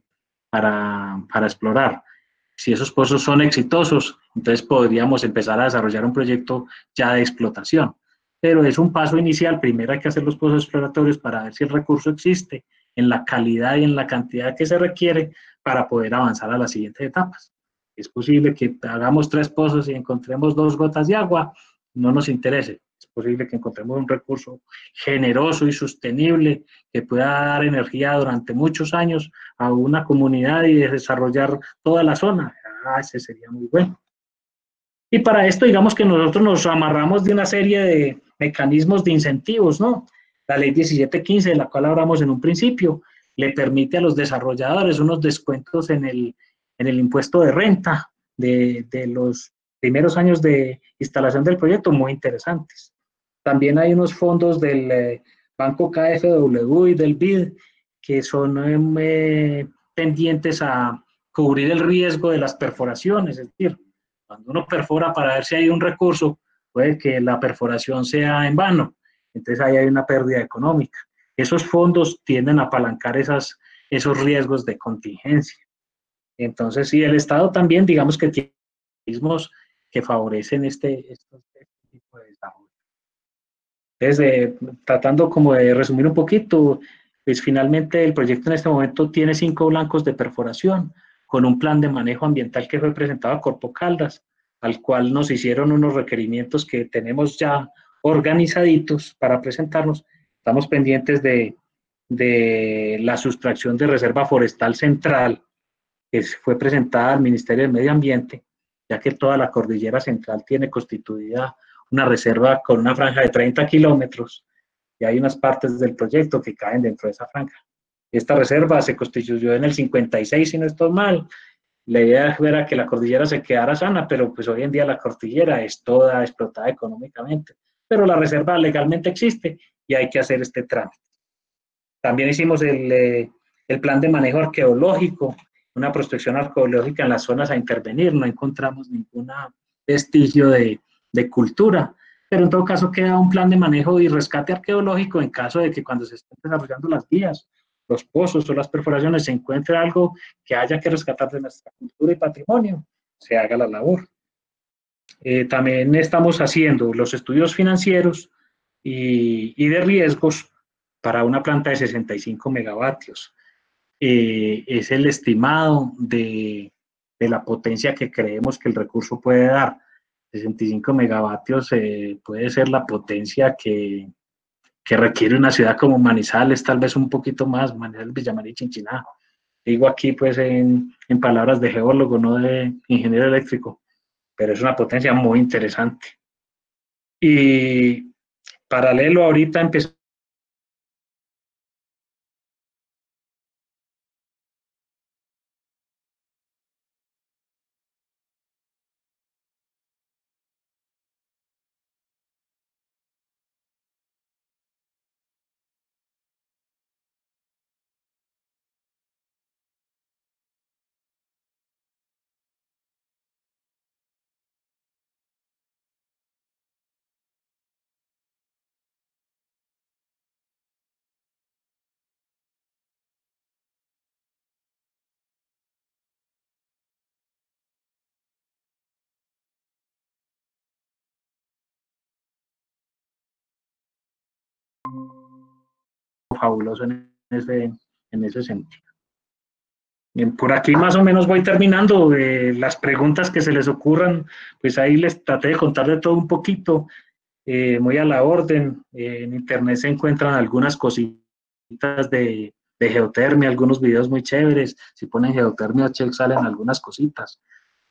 para explorar. Si esos pozos son exitosos, entonces podríamos empezar a desarrollar un proyecto ya de explotación. Pero es un paso inicial. Primero hay que hacer los pozos exploratorios para ver si el recurso existe en la calidad y en la cantidad que se requiere para poder avanzar a las siguientes etapas. Es posible que hagamos 3 pozos y encontremos 2 gotas de agua, no nos interese. Es posible que encontremos un recurso generoso y sostenible que pueda dar energía durante muchos años a una comunidad y desarrollar toda la zona. Ese sería muy bueno. Y para esto, digamos que nosotros nos amarramos de una serie de mecanismos de incentivos, ¿no? La ley 1715, de la cual hablamos en un principio, le permite a los desarrolladores unos descuentos en el impuesto de renta de los primeros años de instalación del proyecto, muy interesantes. También hay unos fondos del Banco KfW y del BID que son pendientes a cubrir el riesgo de las perforaciones, es decir, cuando uno perfora para ver si hay un recurso, puede que la perforación sea en vano, entonces ahí hay una pérdida económica. esos fondos tienden a apalancar esos riesgos de contingencia. Entonces, sí, el Estado también, digamos que tiene mecanismos que favorecen este tipo de desarrollo. Entonces, tratando como de resumir un poquito, pues finalmente el proyecto en este momento tiene 5 blancos de perforación, con un plan de manejo ambiental que fue presentado a Corpo Caldas, al cual nos hicieron unos requerimientos que tenemos ya organizaditos para presentarnos. Estamos pendientes de la sustracción de reserva forestal central, que fue presentada al Ministerio del Medio Ambiente, ya que toda la cordillera central tiene constituida una reserva con una franja de 30 kilómetros, y hay unas partes del proyecto que caen dentro de esa franja. Esta reserva se constituyó en el 56, si no estoy mal. La idea era que la cordillera se quedara sana, pero pues hoy en día la cordillera es toda explotada económicamente. Pero la reserva legalmente existe y hay que hacer este trámite. También hicimos el plan de manejo arqueológico, una prospección arqueológica en las zonas a intervenir. No encontramos ningún vestigio de cultura, pero en todo caso queda un plan de manejo y rescate arqueológico en caso de que cuando se estén desarrollando las vías, los pozos o las perforaciones se encuentre algo que haya que rescatar de nuestra cultura y patrimonio, se haga la labor. También estamos haciendo los estudios financieros y de riesgos para una planta de 65 megavatios. Es el estimado de la potencia que creemos que el recurso puede dar. 65 megavatios puede ser la potencia que requiere una ciudad como Manizales, tal vez un poquito más, Manizales, Villamaría y Chinchiná. Digo aquí pues en palabras de geólogo, no de ingeniero eléctrico, pero es una potencia muy interesante. Y paralelo ahorita empezó fabuloso en ese sentido. Bien, por aquí más o menos voy terminando. Las preguntas que se les ocurran, pues ahí les traté de contar de todo un poquito, muy a la orden. En internet se encuentran algunas cositas de geotermia, algunos videos muy chéveres. Si ponen geotermia check salen algunas cositas.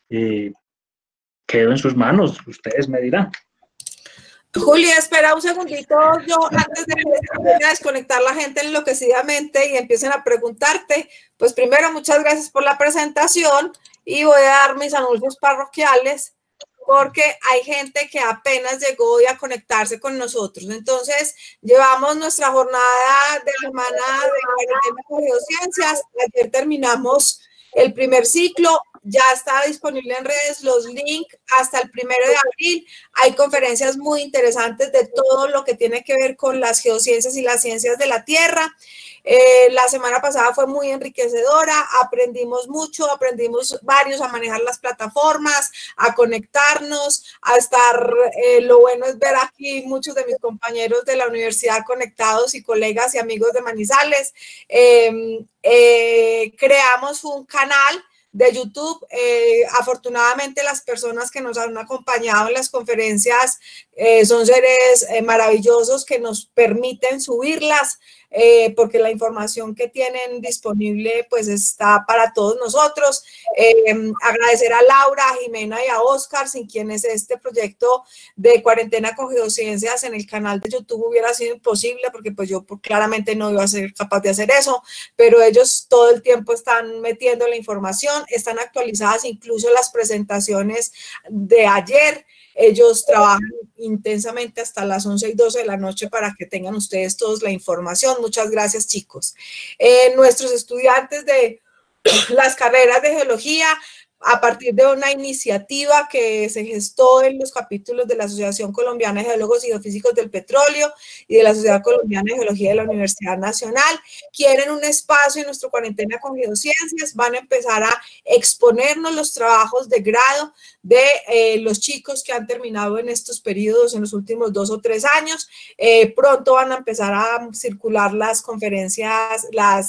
Quedo en sus manos, ustedes me dirán. Juli, espera un segundito, yo antes de desconectar la gente enloquecidamente y empiecen a preguntarte, pues primero muchas gracias por la presentación y voy a dar mis anuncios parroquiales porque hay gente que apenas llegó hoy a conectarse con nosotros. Entonces, llevamos nuestra jornada de semana de cuarentena con geociencias. Ayer terminamos el primer ciclo. Ya está disponible en redes los links hasta el 1 de abril. Hay conferencias muy interesantes de todo lo que tiene que ver con las geociencias y las ciencias de la Tierra. La semana pasada fue muy enriquecedora, aprendimos mucho, aprendimos varios a manejar las plataformas, a conectarnos, a estar, lo bueno es ver aquí muchos de mis compañeros de la universidad conectados y colegas y amigos de Manizales. Creamos un canal de YouTube. Afortunadamente las personas que nos han acompañado en las conferencias son seres maravillosos que nos permiten subirlas porque la información que tienen disponible pues está para todos nosotros. Agradecer a Laura, a Jimena y a Oscar, sin quienes este proyecto de Cuarentena con Geociencias en el canal de YouTube hubiera sido imposible, porque pues yo claramente no iba a ser capaz de hacer eso, pero ellos todo el tiempo están metiendo la información, están actualizadas incluso las presentaciones de ayer. Ellos trabajan intensamente hasta las 11 y 12 de la noche para que tengan ustedes todos la información. Muchas gracias, chicos. Nuestros estudiantes de las carreras de geología, a partir de una iniciativa que se gestó en los capítulos de la Asociación Colombiana de Geólogos y Geofísicos del Petróleo y de la Sociedad Colombiana de Geología de la Universidad Nacional. Quieren un espacio en nuestro Cuarentena con Geociencias, van a empezar a exponernos los trabajos de grado de los chicos que han terminado en estos periodos en los últimos 2 o 3 años. Pronto van a empezar a circular las conferencias,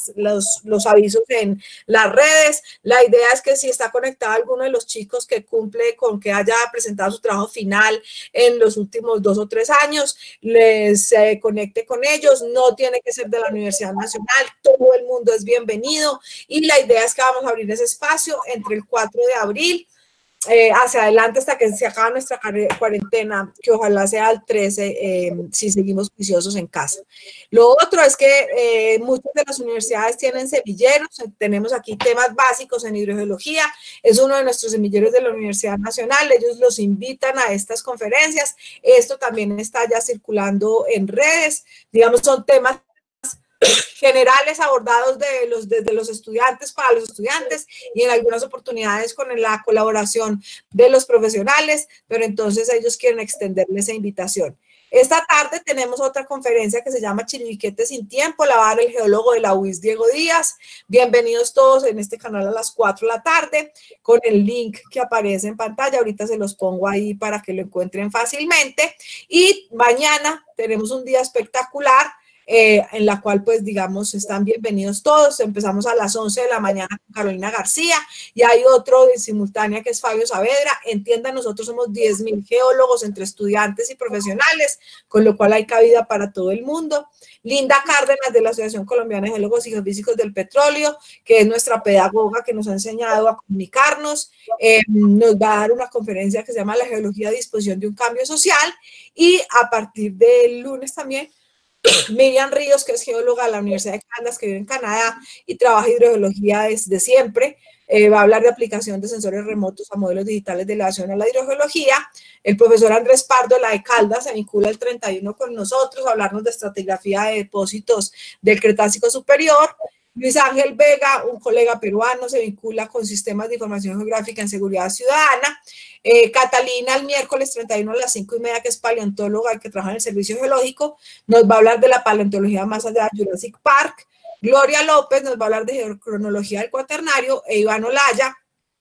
los avisos en las redes. La idea es que si está conectado alguno de los chicos que cumple con que haya presentado su trabajo final en los últimos 2 o 3 años, les conecte con ellos. No tiene que ser de la Universidad Nacional, todo el mundo es bienvenido, y la idea es que vamos a abrir ese espacio entre el 4 de abril hacia adelante hasta que se acabe nuestra cuarentena, que ojalá sea el 13 si seguimos juiciosos en casa. Lo otro es que muchas de las universidades tienen semilleros. Tenemos aquí temas básicos en hidrogeología, es uno de nuestros semilleros de la Universidad Nacional. Ellos los invitan a estas conferencias. Esto también está ya circulando en redes. Digamos, son temas generales abordados desde los estudiantes para los estudiantes, y en algunas oportunidades con la colaboración de los profesionales, pero entonces ellos quieren extenderle esa invitación. Esta tarde tenemos otra conferencia que se llama Chiribiquete sin tiempo, la va a dar el geólogo de la UIS, Diego Díaz. Bienvenidos todos en este canal a las 4 de la tarde, con el link que aparece en pantalla. Ahorita se los pongo ahí para que lo encuentren fácilmente. Y mañana tenemos un día espectacular, en la cual, pues, digamos, están bienvenidos todos. Empezamos a las 11 de la mañana con Carolina García, y hay otro de simultánea que es Fabio Saavedra. Entiendan, nosotros somos 10.000 geólogos entre estudiantes y profesionales, con lo cual hay cabida para todo el mundo. Linda Cárdenas, de la Asociación Colombiana de Geólogos y Geofísicos del Petróleo, que es nuestra pedagoga que nos ha enseñado a comunicarnos, nos va a dar una conferencia que se llama La Geología a disposición de un cambio social. Y a partir del lunes también, Miriam Ríos, que es geóloga de la Universidad de Caldas, que vive en Canadá y trabaja hidrogeología desde siempre, va a hablar de aplicación de sensores remotos a modelos digitales de elevación a la hidrogeología. El profesor Andrés Pardo, de la de Caldas, se vincula el 31 con nosotros a hablarnos de estratigrafía de depósitos del Cretácico superior. Luis Ángel Vega, un colega peruano, se vincula con sistemas de información geográfica en seguridad ciudadana. Catalina, el miércoles 31 a las 5:30, que es paleontóloga y que trabaja en el servicio geológico, nos va a hablar de la paleontología más allá de Jurassic Park. Gloria López nos va a hablar de geocronología del cuaternario, e Iván Olaya,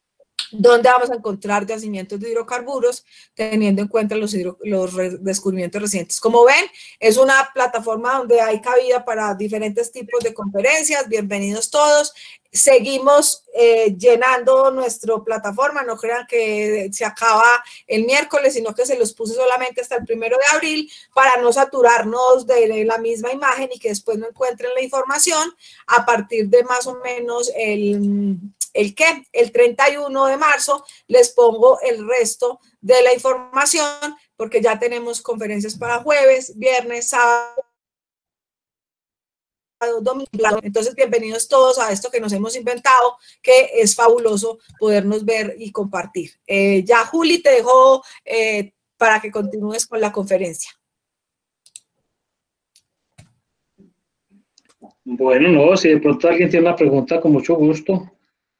donde vamos a encontrar yacimientos de hidrocarburos, teniendo en cuenta los descubrimientos recientes. Como ven, es una plataforma donde hay cabida para diferentes tipos de conferencias. Bienvenidos todos. Seguimos llenando nuestra plataforma, no crean que se acaba el miércoles, sino que se los puse solamente hasta el 1 de abril para no saturarnos de la misma imagen y que después no encuentren la información. A partir de más o menos el 31 de marzo les pongo el resto de la información, porque ya tenemos conferencias para jueves, viernes, sábado, domingo. Entonces, bienvenidos todos a esto que nos hemos inventado, que es fabuloso podernos ver y compartir. Ya, Juli, te dejo para que continúes con la conferencia. Bueno, no, si de pronto alguien tiene una pregunta, con mucho gusto.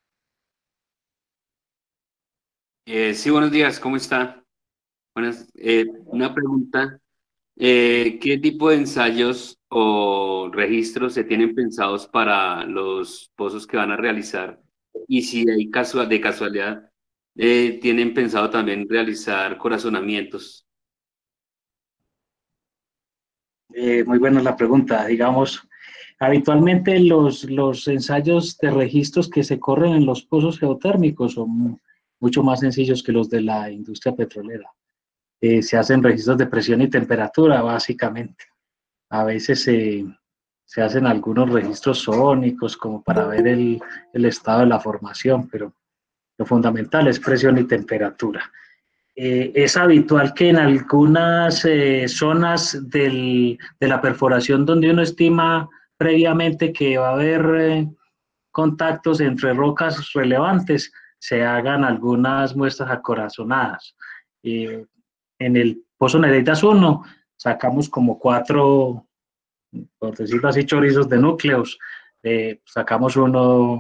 Sí, buenos días, ¿cómo está? Una pregunta, ¿qué tipo de ensayos o registros se tienen pensados para los pozos que van a realizar? Y si hay de casualidad, ¿tienen pensado también realizar corazonamientos? Muy buena la pregunta. Digamos, habitualmente los ensayos de registros que se corren en los pozos geotérmicos son mucho más sencillos que los de la industria petrolera. Se hacen registros de presión y temperatura, básicamente. A veces se hacen algunos registros sónicos como para ver el estado de la formación, pero lo fundamental es presión y temperatura. Es habitual que en algunas zonas de la perforación donde uno estima previamente que va a haber contactos entre rocas relevantes, se hagan algunas muestras acorazonadas. En el Pozo Nereidas 1 sacamos como 4, por decirlo así, chorizos de núcleos. Sacamos uno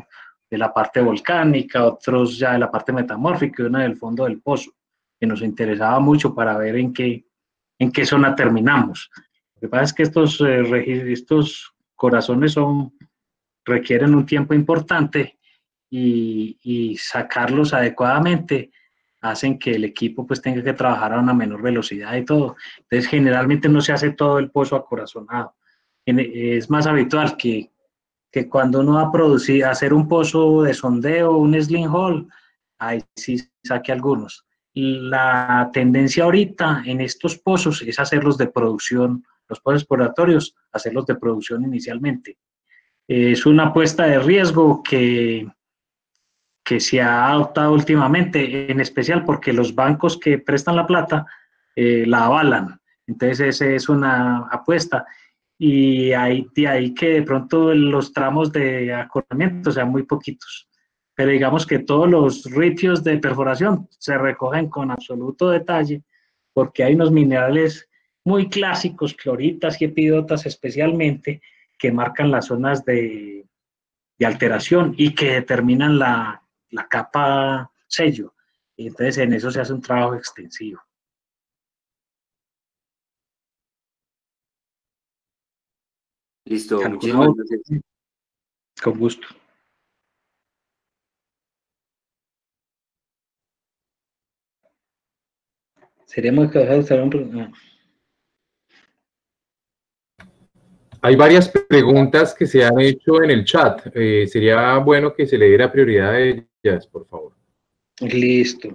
la parte volcánica, otros ya de la parte metamórfica y una del fondo del pozo, que nos interesaba mucho para ver en qué zona terminamos. Lo que pasa es que estos corazones requieren un tiempo importante y sacarlos adecuadamente hacen que el equipo pues tenga que trabajar a una menor velocidad y todo. Entonces generalmente no se hace todo el pozo acorazonado. Es más habitual que cuando uno va a producir, hacer un pozo de sondeo, un sling hole, ahí sí saque algunos. La tendencia ahorita en estos pozos es hacerlos de producción, los pozos exploratorios, hacerlos de producción inicialmente. Es una apuesta de riesgo que se ha adoptado últimamente, en especial porque los bancos que prestan la plata la avalan. Entonces, esa es una apuesta. Y de ahí que de pronto los tramos de acortamiento sean muy poquitos. Pero digamos que todos los ritios de perforación se recogen con absoluto detalle, porque hay unos minerales muy clásicos, cloritas y epidotas especialmente, que marcan las zonas de alteración y que determinan la capa sello. Y entonces en eso se hace un trabajo extensivo. Listo, muchísimas gracias. Con gusto. Seríamos que hacer un... Hay varias preguntas que se han hecho en el chat. Sería bueno que se le diera prioridad a ellas, por favor. Listo.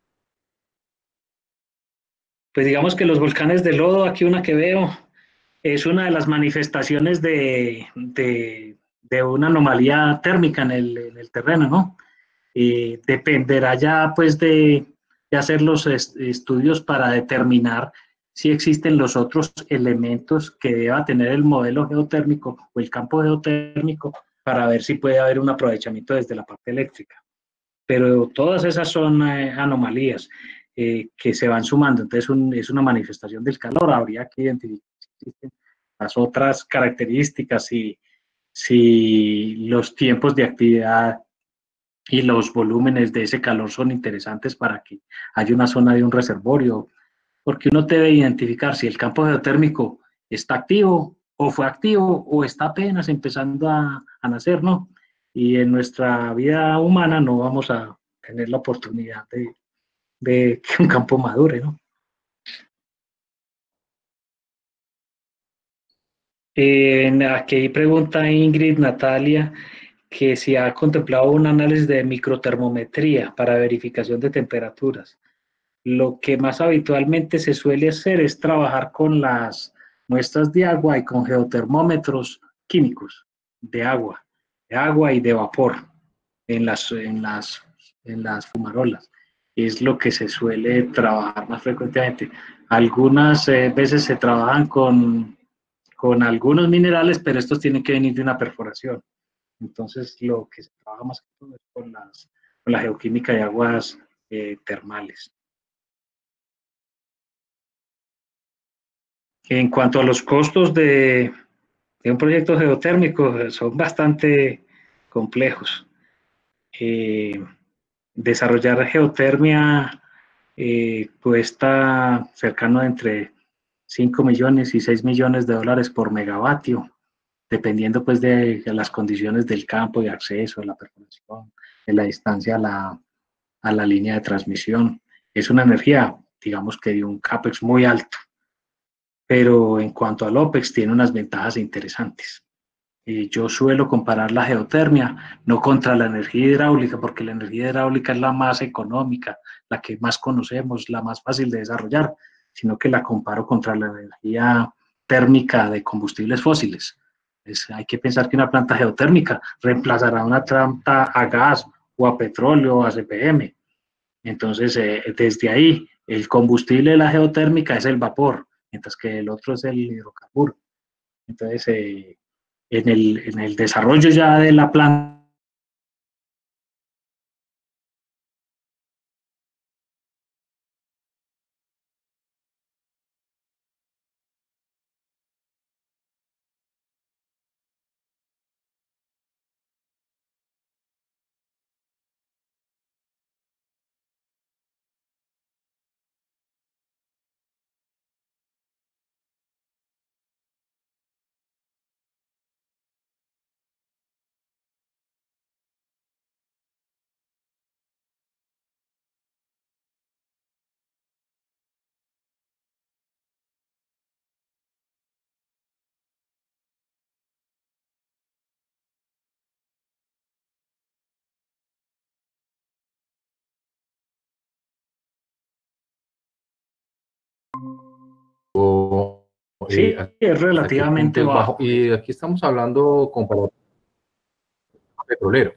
Pues digamos que los volcanes de lodo, aquí una que veo, es una de las manifestaciones de una anomalía térmica en el terreno, ¿no? Dependerá ya pues de hacer los estudios para determinar si existen los otros elementos que deba tener el modelo geotérmico o el campo geotérmico para ver si puede haber un aprovechamiento desde la parte eléctrica. Pero todas esas son anomalías que se van sumando, entonces es una manifestación del calor, habría que identificar si existen las otras características, si los tiempos de actividad y los volúmenes de ese calor son interesantes para que haya una zona de un reservorio, porque uno debe identificar si el campo geotérmico está activo o fue activo o está apenas empezando a nacer, ¿no? Y en nuestra vida humana no vamos a tener la oportunidad de que un campo madure, ¿no? Aquí pregunta Ingrid Natalia que si ha contemplado un análisis de microtermometría para verificación de temperaturas. Lo que más habitualmente se suele hacer es trabajar con las muestras de agua y con geotermómetros químicos de agua y de vapor en las fumarolas. Es lo que se suele trabajar más frecuentemente. Algunas veces se trabajan con algunos minerales, pero estos tienen que venir de una perforación. Entonces, lo que se trabaja más que todo es con la geoquímica de aguas termales. En cuanto a los costos de un proyecto geotérmico, son bastante complejos. Desarrollar geotermia cuesta cercano entre 5 millones y 6 millones de dólares por megavatio, dependiendo pues de las condiciones del campo de acceso, de la perforación, de la distancia a la línea de transmisión. Es una energía, digamos que de un CAPEX muy alto, pero en cuanto al OPEX tiene unas ventajas interesantes. Yo suelo comparar la geotermia no contra la energía hidráulica, porque la energía hidráulica es la más económica, la que más conocemos, la más fácil de desarrollar, sino que la comparo contra la energía térmica de combustibles fósiles. Hay que pensar que una planta geotérmica reemplazará una planta a gas o a petróleo o a CPM. Entonces, desde ahí, el combustible de la geotérmica es el vapor, mientras que el otro es el hidrocarburo. Entonces, en el desarrollo ya de la planta Sí, es relativamente bajo. Y aquí estamos hablando comparado con petrolero.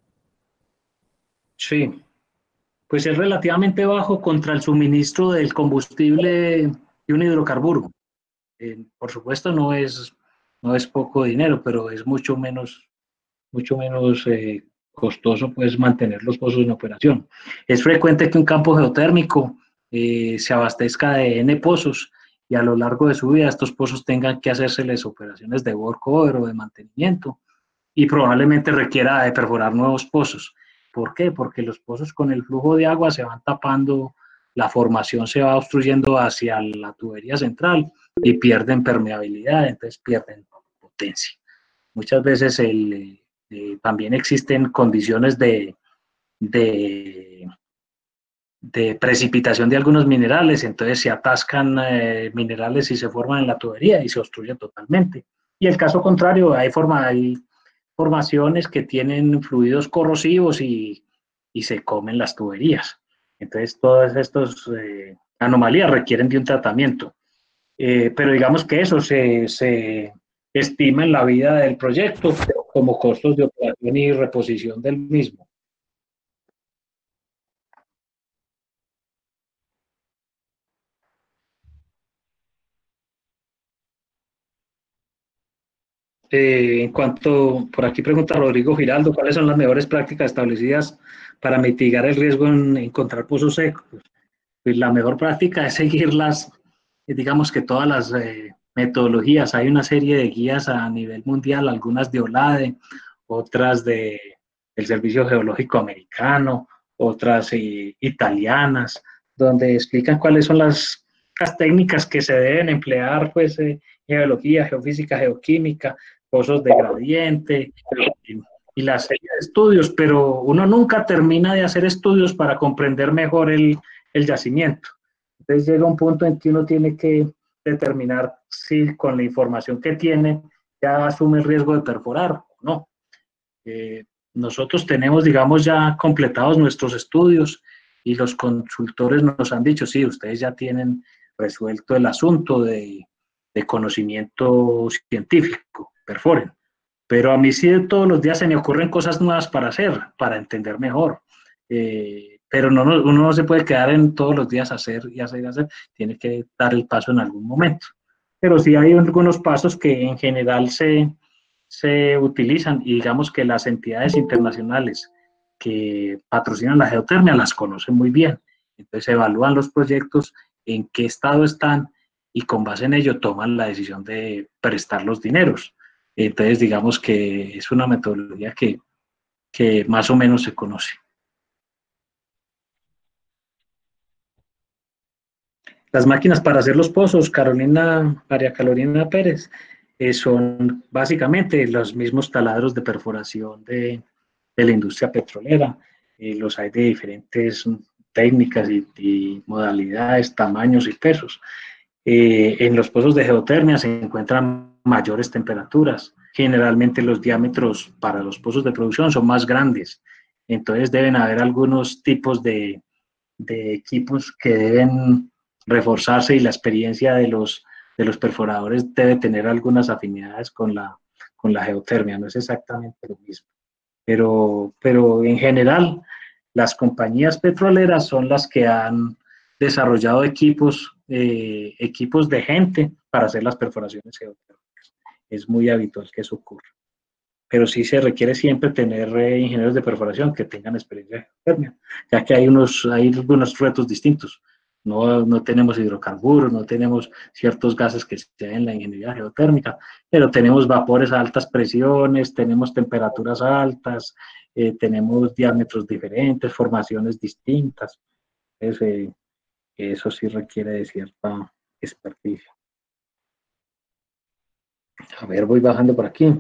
Sí, pues es relativamente bajo contra el suministro del combustible de un hidrocarburo. Por supuesto no es poco dinero, pero es mucho menos costoso pues mantener los pozos en operación. Es frecuente que un campo geotérmico se abastezca de N pozos y a lo largo de su vida estos pozos tengan que hacérseles operaciones de workover o de mantenimiento y probablemente requiera de perforar nuevos pozos. ¿Por qué? Porque los pozos con el flujo de agua se van tapando, la formación se va obstruyendo hacia la tubería central y pierden permeabilidad, entonces pierden potencia. Muchas veces también existen condiciones de precipitación de algunos minerales, entonces se atascan minerales y se forman en la tubería y se obstruye totalmente. Y el caso contrario, hay formaciones que tienen fluidos corrosivos y se comen las tuberías. Entonces todas estas anomalías requieren de un tratamiento. Pero digamos que eso se estima en la vida del proyecto como costos de operación y reposición del mismo. En cuanto, por aquí pregunta Rodrigo Giraldo, ¿cuáles son las mejores prácticas establecidas para mitigar el riesgo en encontrar pozos secos? Pues la mejor práctica es seguir digamos que todas las metodologías. Hay una serie de guías a nivel mundial, algunas de OLADE, otras del Servicio Geológico Americano, otras italianas, donde explican cuáles son las técnicas que se deben emplear, pues, geología, geofísica, geoquímica, pozos de gradiente y la serie de estudios, pero uno nunca termina de hacer estudios para comprender mejor el yacimiento. Entonces llega un punto en que uno tiene que determinar si con la información que tiene ya asume el riesgo de perforar o no. Nosotros tenemos, digamos, ya completados nuestros estudios y los consultores nos han dicho, sí, ustedes ya tienen resuelto el asunto de conocimiento científico, perforen. Pero a mí sí todos los días se me ocurren cosas nuevas para hacer, para entender mejor. Pero uno no se puede quedar en todos los días hacer y hacer y hacer, tiene que dar el paso en algún momento. Pero sí hay algunos pasos que en general se utilizan y digamos que las entidades internacionales que patrocinan la geotermia las conocen muy bien. Entonces evalúan los proyectos, en qué estado están y con base en ello toman la decisión de prestar los dineros. Entonces digamos que es una metodología que más o menos se conoce. Las máquinas para hacer los pozos, María Carolina Pérez, son básicamente los mismos taladros de perforación de la industria petrolera. Los hay de diferentes técnicas y modalidades, tamaños y pesos. En los pozos de geotermia se encuentran mayores temperaturas. Generalmente los diámetros para los pozos de producción son más grandes. Entonces deben haber algunos tipos de equipos que deben reforzarse y la experiencia de los perforadores debe tener algunas afinidades con la geotermia, no es exactamente lo mismo. Pero en general, las compañías petroleras son las que han desarrollado equipos de gente para hacer las perforaciones geotérmicas. Es muy habitual que eso ocurra. Pero sí se requiere siempre tener ingenieros de perforación que tengan experiencia de geotermia, ya que hay algunos retos distintos. No tenemos hidrocarburos, no tenemos ciertos gases que se dan en la ingeniería geotérmica, pero tenemos vapores a altas presiones, tenemos temperaturas altas, tenemos diámetros diferentes, formaciones distintas. Entonces, eso sí requiere de cierta experticia. A ver, voy bajando por aquí.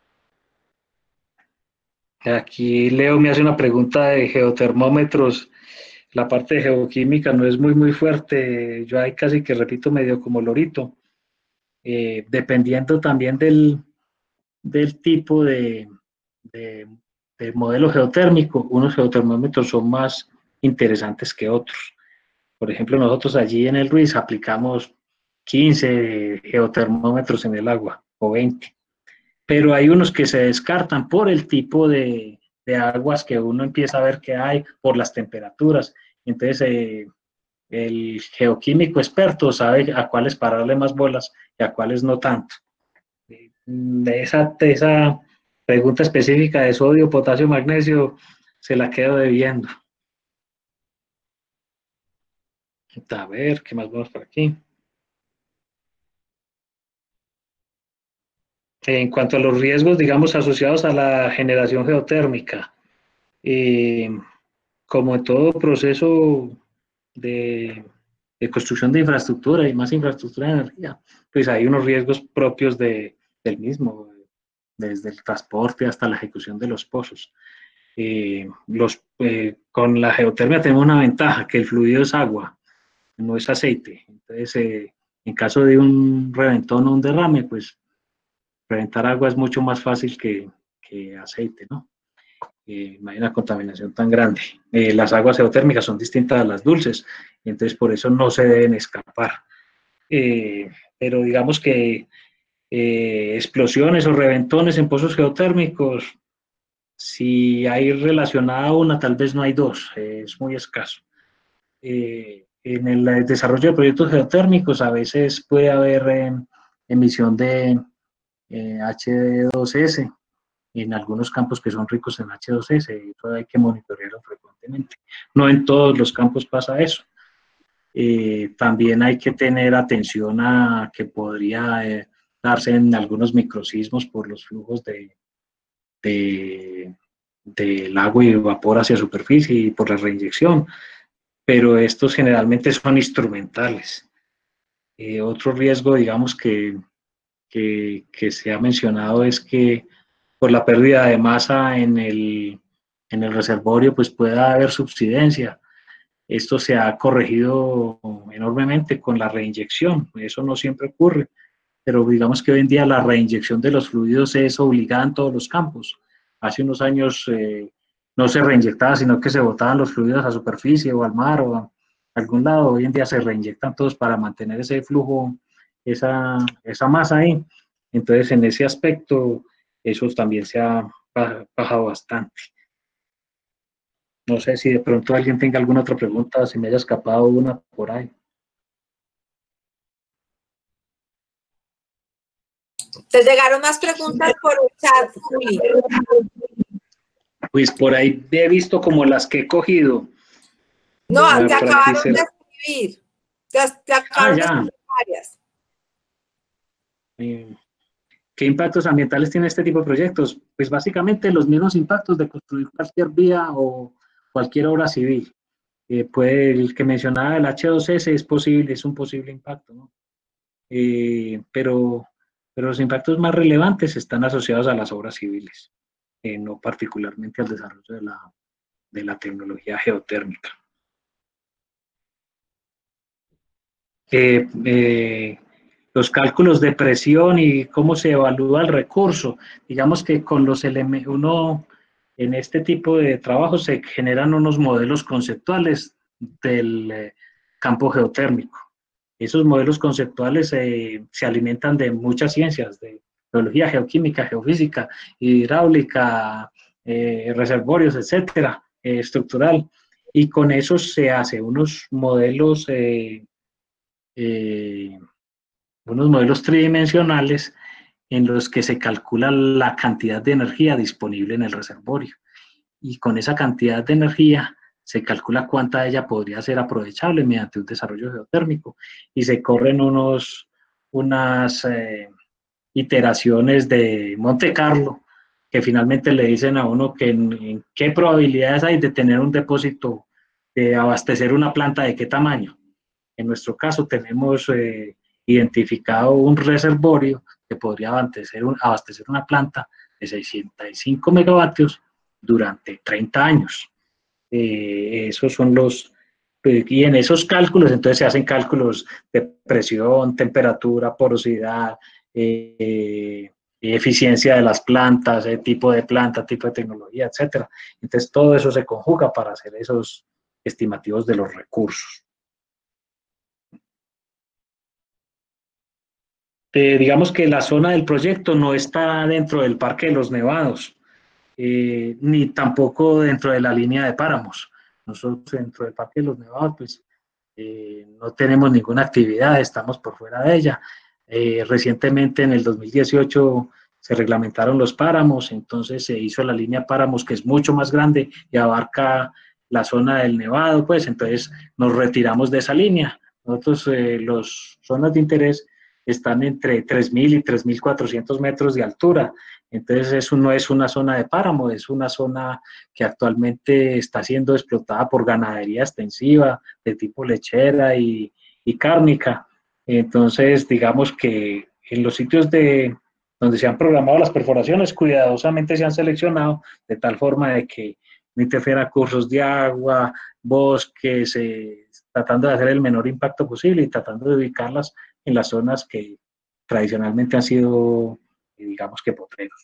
Aquí Leo me hace una pregunta de geotermómetros. La parte de geoquímica no es muy fuerte. Yo ahí casi que repito medio como lorito. Dependiendo también del tipo de modelo geotérmico, unos geotermómetros son más interesantes que otros. Por ejemplo, nosotros allí en el Ruiz aplicamos 15 geotermómetros en el agua, o 20. Pero hay unos que se descartan por el tipo de aguas que uno empieza a ver que hay, por las temperaturas. Entonces, el geoquímico experto sabe a cuáles pararle más bolas y a cuáles no tanto. De esa pregunta específica de sodio, potasio, magnesio, se la quedo debiendo. A ver, ¿qué más vamos por aquí? En cuanto a los riesgos, digamos, asociados a la generación geotérmica, como en todo proceso de construcción de infraestructura y más infraestructura de energía, pues hay unos riesgos propios del mismo, desde el transporte hasta la ejecución de los pozos. Con la geotermia tenemos una ventaja, que el fluido es agua, no es aceite. Entonces, en caso de un reventón o un derrame, pues reventar agua es mucho más fácil que aceite, ¿no? No hay una contaminación tan grande. Las aguas geotérmicas son distintas a las dulces, entonces por eso no se deben escapar. Pero digamos que explosiones o reventones en pozos geotérmicos, si hay relacionada una, tal vez no hay dos, es muy escaso. En el desarrollo de proyectos geotérmicos a veces puede haber emisión de H2S en algunos campos que son ricos en H2S, eso hay que monitorearlo frecuentemente. No en todos los campos pasa eso. También hay que tener atención a que podría darse en algunos microsismos por los flujos del agua y vapor hacia superficie y por la reinyección, pero estos generalmente son instrumentales. Otro riesgo, digamos, que se ha mencionado es que por la pérdida de masa en el reservorio, pues pueda haber subsidencia. Esto se ha corregido enormemente con la reinyección, eso no siempre ocurre, pero digamos que hoy en día la reinyección de los fluidos es obligada en todos los campos. Hace unos años no se reinyectaba, sino que se botaban los fluidos a superficie o al mar o a algún lado. Hoy en día se reinyectan todos para mantener ese flujo, esa masa ahí. Entonces, en ese aspecto, eso también se ha bajado bastante. No sé si de pronto alguien tenga alguna otra pregunta, si me haya escapado una por ahí. ¿Te llegaron más preguntas por el chat, Juli? Pues por ahí he visto como las que he cogido. No, te acabaron de escribir. Te acabaron de escribir varias. ¿Qué impactos ambientales tiene este tipo de proyectos? Pues básicamente los mismos impactos de construir cualquier vía o cualquier obra civil. El que mencionaba el H2S es un posible impacto, ¿no? Pero los impactos más relevantes están asociados a las obras civiles, no particularmente al desarrollo de la tecnología geotérmica. Los cálculos de presión y cómo se evalúa el recurso. Digamos que con los elementos, en este tipo de trabajo se generan unos modelos conceptuales del campo geotérmico. Esos modelos conceptuales se alimentan de muchas ciencias, de geología, geoquímica, geofísica, hidráulica, reservorios, etcétera, estructural. Y con eso se hace unos modelos tridimensionales en los que se calcula la cantidad de energía disponible en el reservorio. Y con esa cantidad de energía se calcula cuánta de ella podría ser aprovechable mediante un desarrollo geotérmico. Y se corren unas iteraciones de Monte Carlo que finalmente le dicen a uno que en qué probabilidades hay de tener un depósito, de abastecer una planta de qué tamaño. En nuestro caso tenemos identificado un reservorio que podría abastecer una planta de 605 megavatios durante 30 años. Esos son y en esos cálculos entonces se hacen cálculos de presión, temperatura, porosidad, eficiencia de las plantas, tipo de planta, tipo de tecnología, etcétera. Entonces todo eso se conjuga para hacer esos estimativos de los recursos. digamos que la zona del proyecto no está dentro del Parque de los Nevados, ni tampoco dentro de la línea de páramos. Nosotros dentro del Parque de los Nevados, pues, no tenemos ninguna actividad, estamos por fuera de ella. Recientemente, en el 2018, se reglamentaron los páramos, entonces se hizo la línea páramos, que es mucho más grande y abarca la zona del Nevado, pues, entonces nos retiramos de esa línea. Nosotros, las zonas de interés están entre 3.000 y 3.400 metros de altura, entonces eso no es una zona de páramo, es una zona que actualmente está siendo explotada por ganadería extensiva de tipo lechera y cárnica. Entonces, digamos que en los sitios donde se han programado las perforaciones, cuidadosamente se han seleccionado de tal forma de que no interfiera cursos de agua, bosques, tratando de hacer el menor impacto posible y tratando de ubicarlas en las zonas que tradicionalmente han sido, digamos que potreros.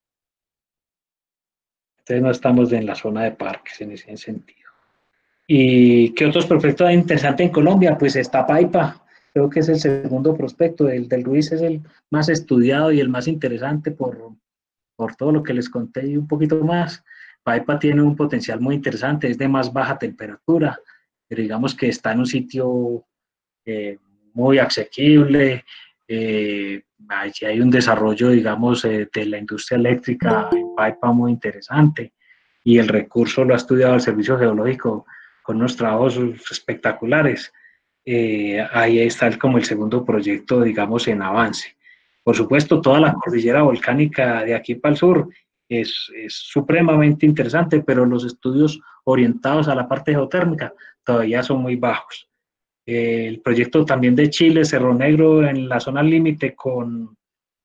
Entonces no estamos en la zona de parques en ese sentido. ¿Y qué otros prospectos hay interesantes en Colombia? Pues está Paipa, creo que es el segundo prospecto, el del Ruiz es el más estudiado y el más interesante por todo lo que les conté y un poquito más. Paipa tiene un potencial muy interesante, es de más baja temperatura, pero digamos que está en un sitio muy asequible, allí hay un desarrollo, digamos, de la industria eléctrica en Paipa muy interesante, y el recurso lo ha estudiado el Servicio Geológico con unos trabajos espectaculares. Ahí está como el segundo proyecto, digamos, en avance. Por supuesto, toda la cordillera volcánica de aquí para el sur es supremamente interesante, pero los estudios orientados a la parte geotérmica todavía son muy bajos. El proyecto también de Chile, Cerro Negro, en la zona límite con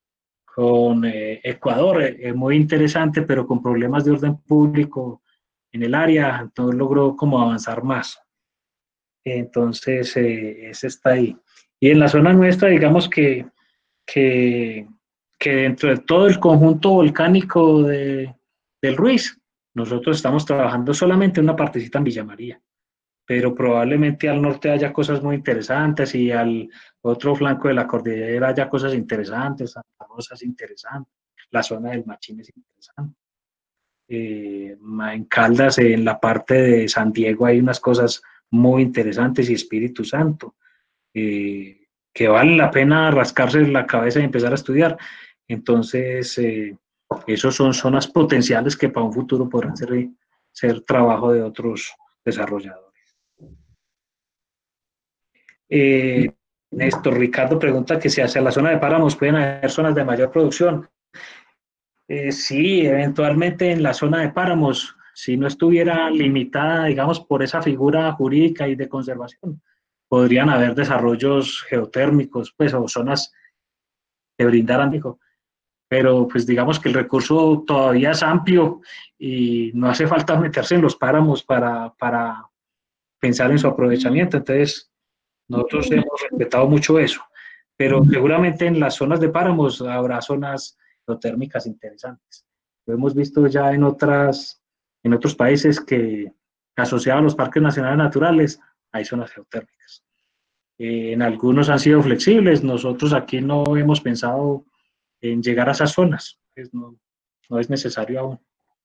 Ecuador, es muy interesante, pero con problemas de orden público en el área, entonces logró como avanzar más. Entonces, ese está ahí. Y en la zona nuestra, digamos que dentro de todo el conjunto volcánico del Ruiz, nosotros estamos trabajando solamente en una partecita en Villa María, pero probablemente al norte haya cosas muy interesantes y al otro flanco de la cordillera haya cosas interesantes, Santa Rosa es interesante, la zona del Machín es interesante. En Caldas, en la parte de San Diego, hay unas cosas muy interesantes y Espíritu Santo, que vale la pena rascarse la cabeza y empezar a estudiar. Entonces, esos son zonas potenciales que para un futuro podrán ser trabajo de otros desarrolladores. Néstor Ricardo pregunta que si hacia la zona de páramos pueden haber zonas de mayor producción. Sí, eventualmente en la zona de páramos, si no estuviera limitada, digamos, por esa figura jurídica y de conservación, podrían haber desarrollos geotérmicos, pues, o zonas que brindaran, digo, pero pues digamos que el recurso todavía es amplio y no hace falta meterse en los páramos para pensar en su aprovechamiento, entonces nosotros hemos respetado mucho eso, pero seguramente en las zonas de páramos habrá zonas geotérmicas interesantes. Lo hemos visto ya en otros países que asociados a los parques nacionales naturales hay zonas geotérmicas. En algunos han sido flexibles, nosotros aquí no hemos pensado en llegar a esas zonas, pues no es necesario aún.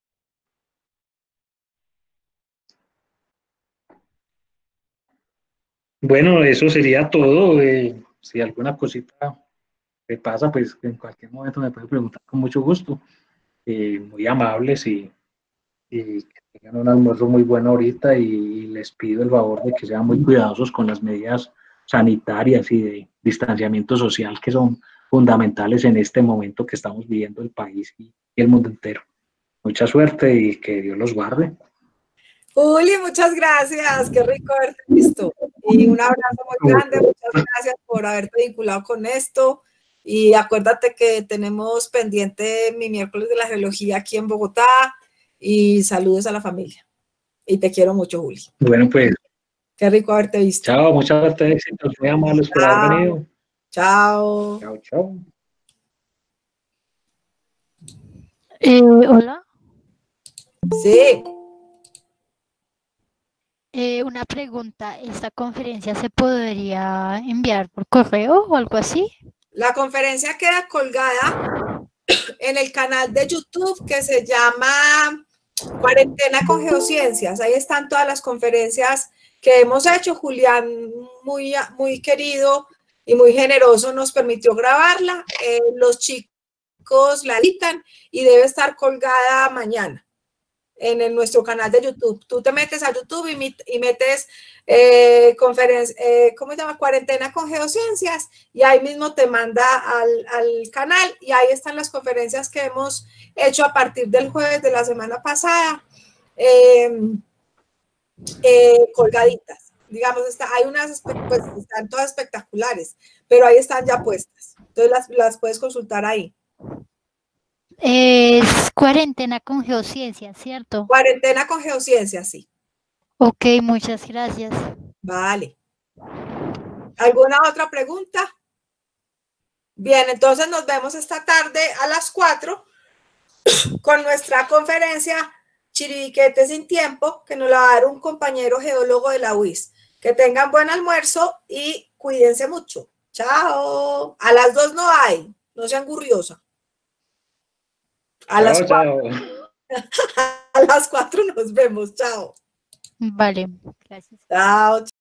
Bueno, eso sería todo. Si alguna cosita te pasa, pues en cualquier momento me puede preguntar con mucho gusto. Muy amables y que tengan un almuerzo muy bueno ahorita y les pido el favor de que sean muy cuidadosos con las medidas sanitarias y de distanciamiento social que son fundamentales en este momento que estamos viviendo el país y el mundo entero. Mucha suerte y que Dios los guarde. Juli, muchas gracias, qué rico haberte visto. Y un abrazo muy grande, muchas gracias por haberte vinculado con esto. Y acuérdate que tenemos pendiente mi miércoles de la geología aquí en Bogotá. Y saludos a la familia. Y te quiero mucho, Juli. Bueno, pues. Qué rico haberte visto. Chao, mucha suerte, éxitos, muy amables por haber venido. Chao. Chao, chao. Hola. Sí. Una pregunta, ¿esta conferencia se podría enviar por correo o algo así? La conferencia queda colgada en el canal de YouTube que se llama Cuarentena con Geociencias. Ahí están todas las conferencias que hemos hecho. Julián, muy querido y muy generoso, nos permitió grabarla. Los chicos la editan y debe estar colgada mañana en nuestro canal de YouTube. Tú te metes a YouTube y metes ¿cómo se llama? Cuarentena con Geociencias, y ahí mismo te manda al canal, y ahí están las conferencias que hemos hecho a partir del jueves de la semana pasada, colgaditas. Digamos, hay unas, pues están todas espectaculares, pero ahí están ya puestas. Entonces las puedes consultar ahí. Es Cuarentena con Geociencia, ¿cierto? Cuarentena con Geociencia, sí. Ok, muchas gracias. Vale. ¿Alguna otra pregunta? Bien, entonces nos vemos esta tarde a las 4 con nuestra conferencia Chiribiquete sin tiempo, que nos la va a dar un compañero geólogo de la UIS. Que tengan buen almuerzo y cuídense mucho. Chao. A las 2 no hay, no sean gurriosa. A las 4. A las 4 nos vemos. Chao. Vale, gracias. Chao.